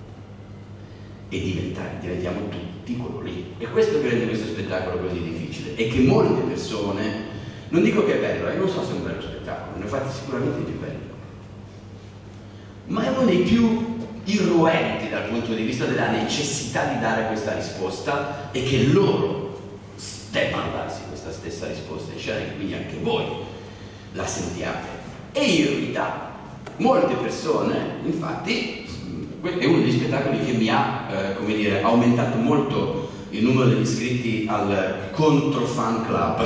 e diventiamo tutti quello lì. E questo che rende questo spettacolo così difficile, e che molte persone, non dico che è bello, io non so se è un bello spettacolo, ne ho fatti sicuramente di più bello, ma è uno dei più irruenti dal punto di vista della necessità di dare questa risposta e che loro debbano darsi questa stessa risposta in scena, e quindi anche voi la sentiate. E irrita molte persone, infatti è uno degli spettacoli che mi ha, eh, come dire, aumentato molto il numero degli iscritti al contro fan club.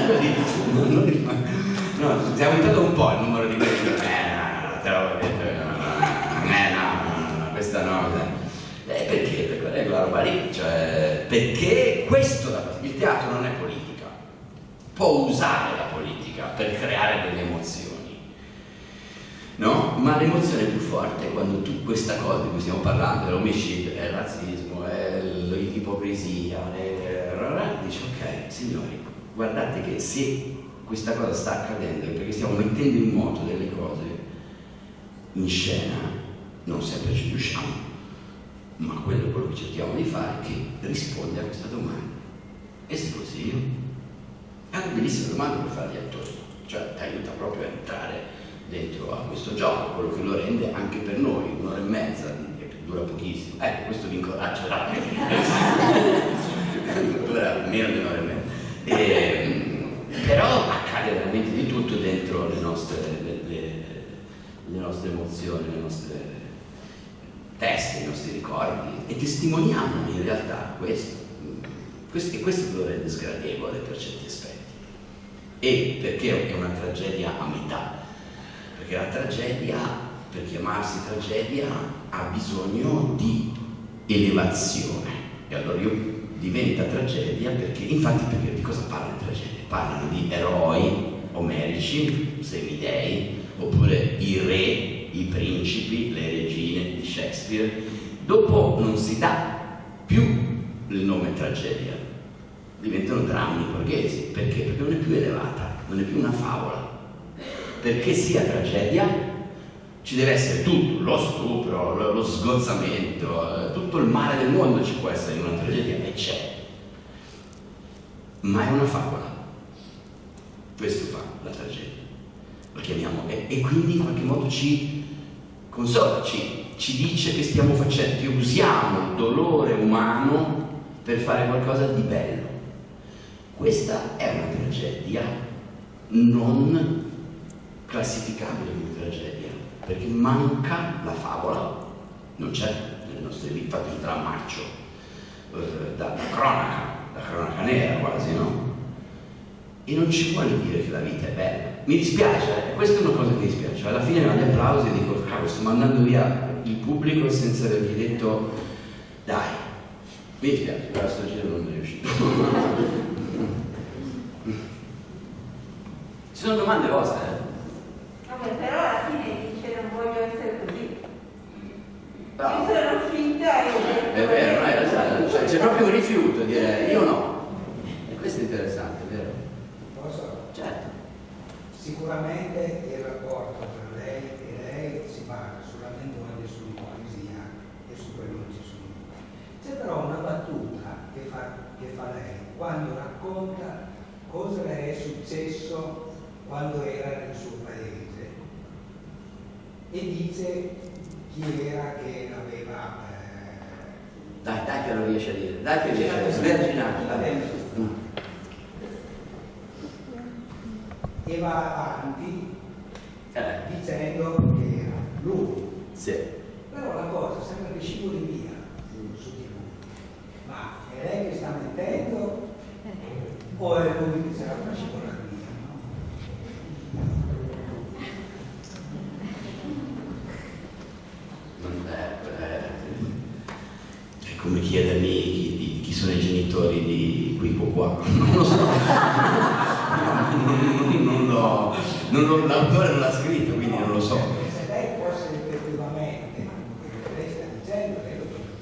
No, si è aumentato un po' il numero di quelli che eh, no, te l'avevo detto, eh, no, no, questa no. Eh, perché? Per quella è la roba lì, cioè, perché questo, il teatro non è politica, può usare la politica per creare delle emozioni. No? Ma l'emozione più forte è quando tu questa cosa di cui stiamo parlando, l'omicidio, è il razzismo, è l'ipocrisia, è... dici ok, signori, guardate che se questa cosa sta accadendo è perché stiamo mettendo in moto delle cose in scena, non sempre ci riusciamo, ma quello è quello che cerchiamo di fare, che risponde a questa domanda. E se così? È una bellissima domanda per fare gli attori, cioè ti aiuta proprio a entrare dentro a questo gioco, quello che lo rende anche per noi un'ora e mezza, che dura pochissimo. Ecco, questo vi incoraggerà. Dura meno di un'ora e mezza. E, però accade veramente di tutto dentro le nostre, le, le, le nostre emozioni, le nostre teste, i nostri ricordi, e testimoniamo in realtà questo. Questo e questo lo rende sgradevole per certi aspetti. E perché è una tragedia a metà? Perché la tragedia, per chiamarsi tragedia, ha bisogno di elevazione. E allora io diventa tragedia perché, infatti, perché di cosa parla la tragedia? Parlano di eroi omerici, semidei, oppure i re, i principi, le regine di Shakespeare. Dopo non si dà più il nome tragedia, diventano drammi borghesi. Perché? Perché non è più elevata, non è più una favola. Perché sia tragedia ci deve essere tutto, lo stupro, lo, lo sgozzamento, tutto il male del mondo ci può essere in una tragedia, e c'è. Ma è una favola. Questo fa la tragedia. Lo chiamiamo, e, e quindi in qualche modo ci consola, ci, ci dice che stiamo facendo, che usiamo il dolore umano per fare qualcosa di bello. Questa è una tragedia non classificabile come tragedia, perché manca la favola, non c'è nelle nostre vite, infatti un drammarcio eh, da, da cronaca, da cronaca nera quasi, no? E non ci vuole dire che la vita è bella. Mi dispiace, eh, questa è una cosa che mi dispiace. Alla fine agli applausi dico, cavolo, sto mandando via il pubblico senza avergli detto, dai, mi dispiace, però sto giro non è riuscito. Ci sono domande vostre? Eh? Vabbè, però alla fine dice non voglio essere così. Bravo. Io sono finta e... È vero, non hai ragione, cioè, c'è proprio un rifiuto, direi, io no. E questo è interessante, vero? Posso? Certo. Sicuramente il rapporto tra lei e lei si basa sull'amore, sull'ipocrisia e su quello che ci sono. C'è però una battuta che fa, che fa lei quando racconta cosa le è successo quando era nel suo paese e dice chi era che aveva eh... dai, dai che lo riesce a dire, dai che riesce a dire, sverginato, dai. e va avanti Eh. dicendo che era lui. Sì. Però la cosa sembra che scivoli via su, su di lui. Ma è lei che sta mentendo o è lui che se la fa scivolare via? No? Non è, è, è come chiedermi chi, chi sono i genitori di Quico qua. Non lo so. non, non lo, non lo, l'autore non l'ha scritto, quindi non lo so. Se lei fosse effettivamente quello che lei sta dicendo, lei lo dovrebbe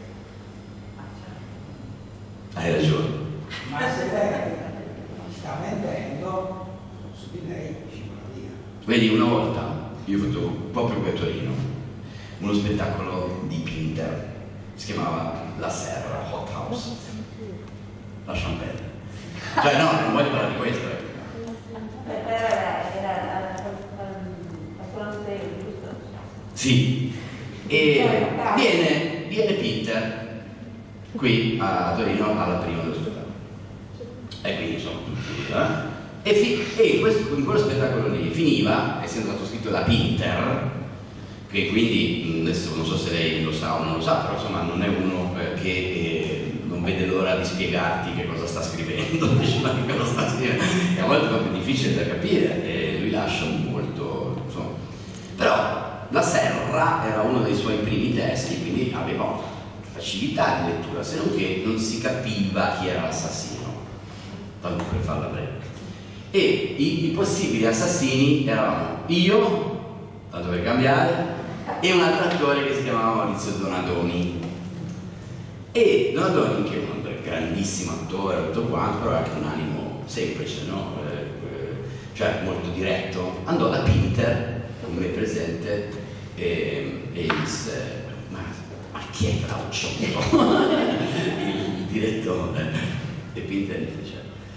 sapere. Hai ragione. Ma se lei sta mentendo, su di lei scivola via. Vedi, una volta io ho fatto proprio qui a Torino uno spettacolo di Pinter, si chiamava La Serra, Hot House, la Champagne. Cioè no, non voglio parlare di questo. Eh. Era la giusto? Sì, e viene, viene Pinter qui a Torino alla prima dello spettacolo. E quindi insomma tutti, eh? E, fi- e questo, in quello spettacolo lì finiva, essendo stato scritto da Pinter, che quindi adesso non so se lei lo sa o non lo sa, però insomma non è uno eh, che eh, non vede l'ora di spiegarti che cosa sta scrivendo, diceva che cosa sta scrivendo, e a volte è proprio difficile da capire e lui lascia molto, insomma. Però La Serra era uno dei suoi primi testi, quindi aveva facilità di lettura, se non che non si capiva chi era l'assassino, tanto per farla breve. E i, i possibili assassini eravamo io, tanto per cambiare, e un altro attore che si chiamava Maurizio Donadoni. E Donadoni, che è un grandissimo attore, tutto quanto, però anche un animo semplice, no? Eh, cioè molto diretto, andò da Pinter, come presente, e, e disse: ma, ma chi è Glaucio? il, il direttore. E Pinter gli fece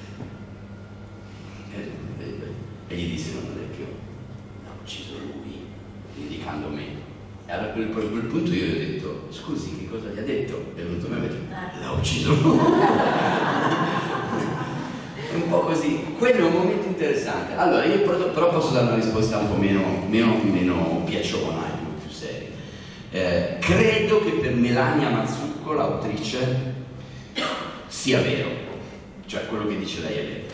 e, e, e gli disse nell'orecchio: l'ha ucciso lui, indicando me. E allora a quel, quel, quel punto io gli ho detto: scusi, che cosa gli ha detto? E è venuto a me e mi ha detto: l'ha ucciso lui. È un po' così. Quello è un momento interessante. Allora io però, però posso dare una risposta un po' meno, meno, meno piacciona e più, più seria. Eh, credo che per Melania Mazzucco, l'autrice, sia vero, cioè quello che dice lei è vero.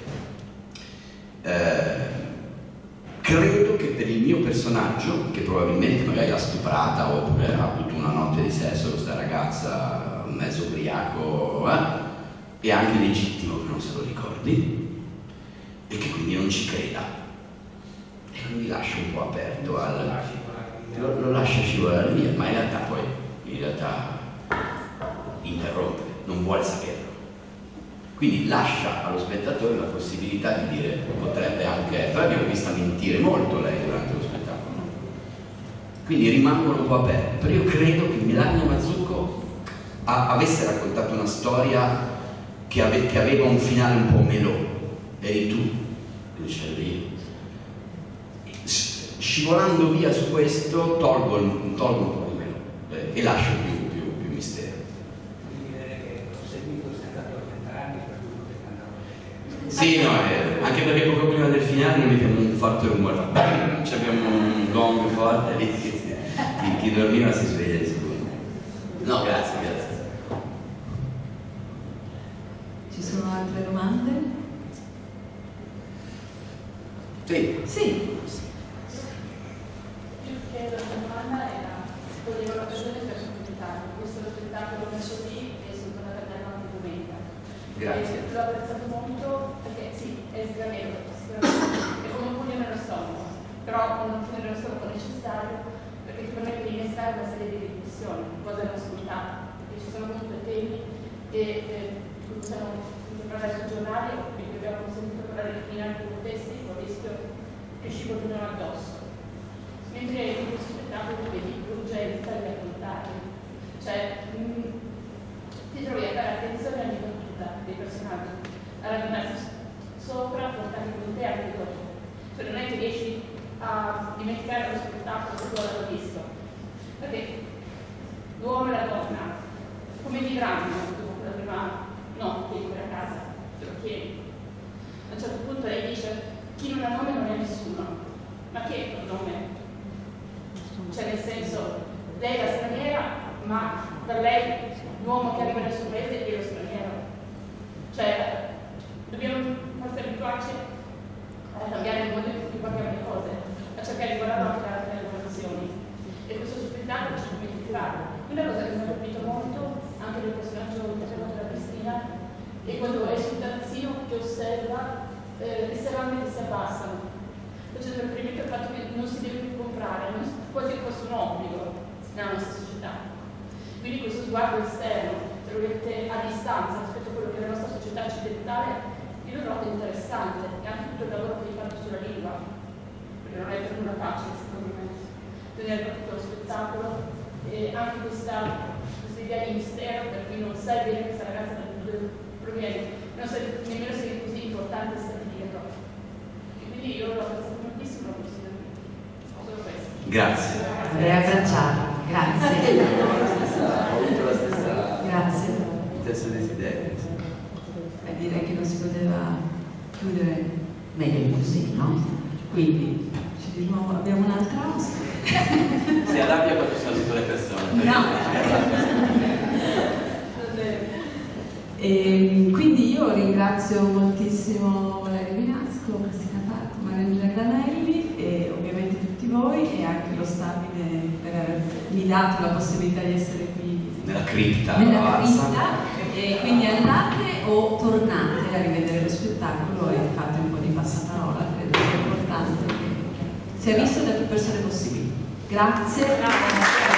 Eh, credo che per il mio personaggio, che probabilmente magari l'ha stuprata oppure ha avuto una notte di sesso con questa ragazza mezzo ubriaco, eh, è anche legittimo che non se lo ricordi e che quindi non ci creda, e quindi lascia un po' aperto al... lo, lo lascia scivolare via, ma in realtà poi in realtà interrompe, non vuole saperlo. Quindi lascia allo spettatore la possibilità di dire, potrebbe anche, però abbiamo visto mentire molto lei durante lo spettacolo, quindi rimangono un po' aperti. Però io credo che Melania Mazzucco a, avesse raccontato una storia che, ave, che aveva un finale un po' melò, eri tu, dicevo io. Scivolando via su questo tolgo, tolgo un po' di melò eh, e lascio più, più, più mistero. Sì, no, eh, anche perché poco prima del finale noi abbiamo un forte rumore, cioè abbiamo un gong forte, lì chi, chi, chi dormiva si sveglia di sicuro. No, grazie, grazie. Ci sono altre domande? Sì. Sì. Più che la domanda era se volevo l'occasione per commentare. Questo lo spettacolo messo lì e sono tornata a me anche domenica. Grazie. E l'ho apprezzato molto perché sì, è sgradevole, sicuramente, è come un pugno nello stomaco, però un pugno nello stomaco necessario perché ti permette di innescare una serie di riflessioni, cosa non scontata, perché ci sono comunque temi che eh, usano parlare sui giornali o che abbiamo sentito parlare in altri contesti con il rischio che scivolino addosso. Mentre in questo spettacolo vedi l'urgenza di raccontare, cioè mh, ti trovi a fare attenzione ogni battuta dei personaggi, a ragionarsi sopra, portare con te anche dopo. Cioè non è che riesci a dimenticare lo spettacolo che tu hai visto. Perché l'uomo e la donna, come vivranno dopo la prima notte in quella casa? Te lo chiedi. A un certo punto lei dice, chi non ha nome non è nessuno. Ma chi è il nome? Cioè nel senso, lei è la straniera, ma per lei l'uomo che arriva nel suo paese è lo straniero. Cioè, dobbiamo forse abituarci a cambiare il modo in cui guardiamo le cose, a cercare di guardare anche le altre relazioni. E questo spettacolo ci permette di farlo. Una cosa che mi ha colpito molto, anche del personaggio interpretato da Cristina, è quando è sul tazzino che osserva eh, le serrande che si abbassano. Facendo riferimento al fatto che non si deve più comprare, non, quasi fosse un obbligo nella nostra società. Quindi questo sguardo esterno, se lo vedete a distanza rispetto a quello che è la nostra società occidentale, io lo trovo interessante, e anche tutto il lavoro che hai fatto sulla lingua, perché non è per nulla facile secondo me, tenere tutto lo spettacolo, e anche questa, questa idea di mistero per cui non sai bene questa ragazza da dove proviene, non sai nemmeno se è così importante stare dietro. E quindi io l'ho apprezzato moltissimo la persona. Solo questo. Grazie. Vorrei abbracciarla, grazie. Ho avuto la stessa, Grazie. il stesso desiderio. E direi che non si poteva chiudere meglio così, no? Quindi ci diciamo, abbiamo un'altra ospite. Si arrabbia quando ci sono tutte le persone. No. E quindi io ringrazio moltissimo Valerio Vinasco, Cristina Fatto, Mariangela Granelli e ovviamente tutti voi e anche lo stabile per avermi dato la possibilità di essere qui nella cripta. nella cripta. E quindi andate o tornate a rivedere lo spettacolo e fate un po' di passaparola, credo sia importante che sia visto da più persone possibili. Grazie.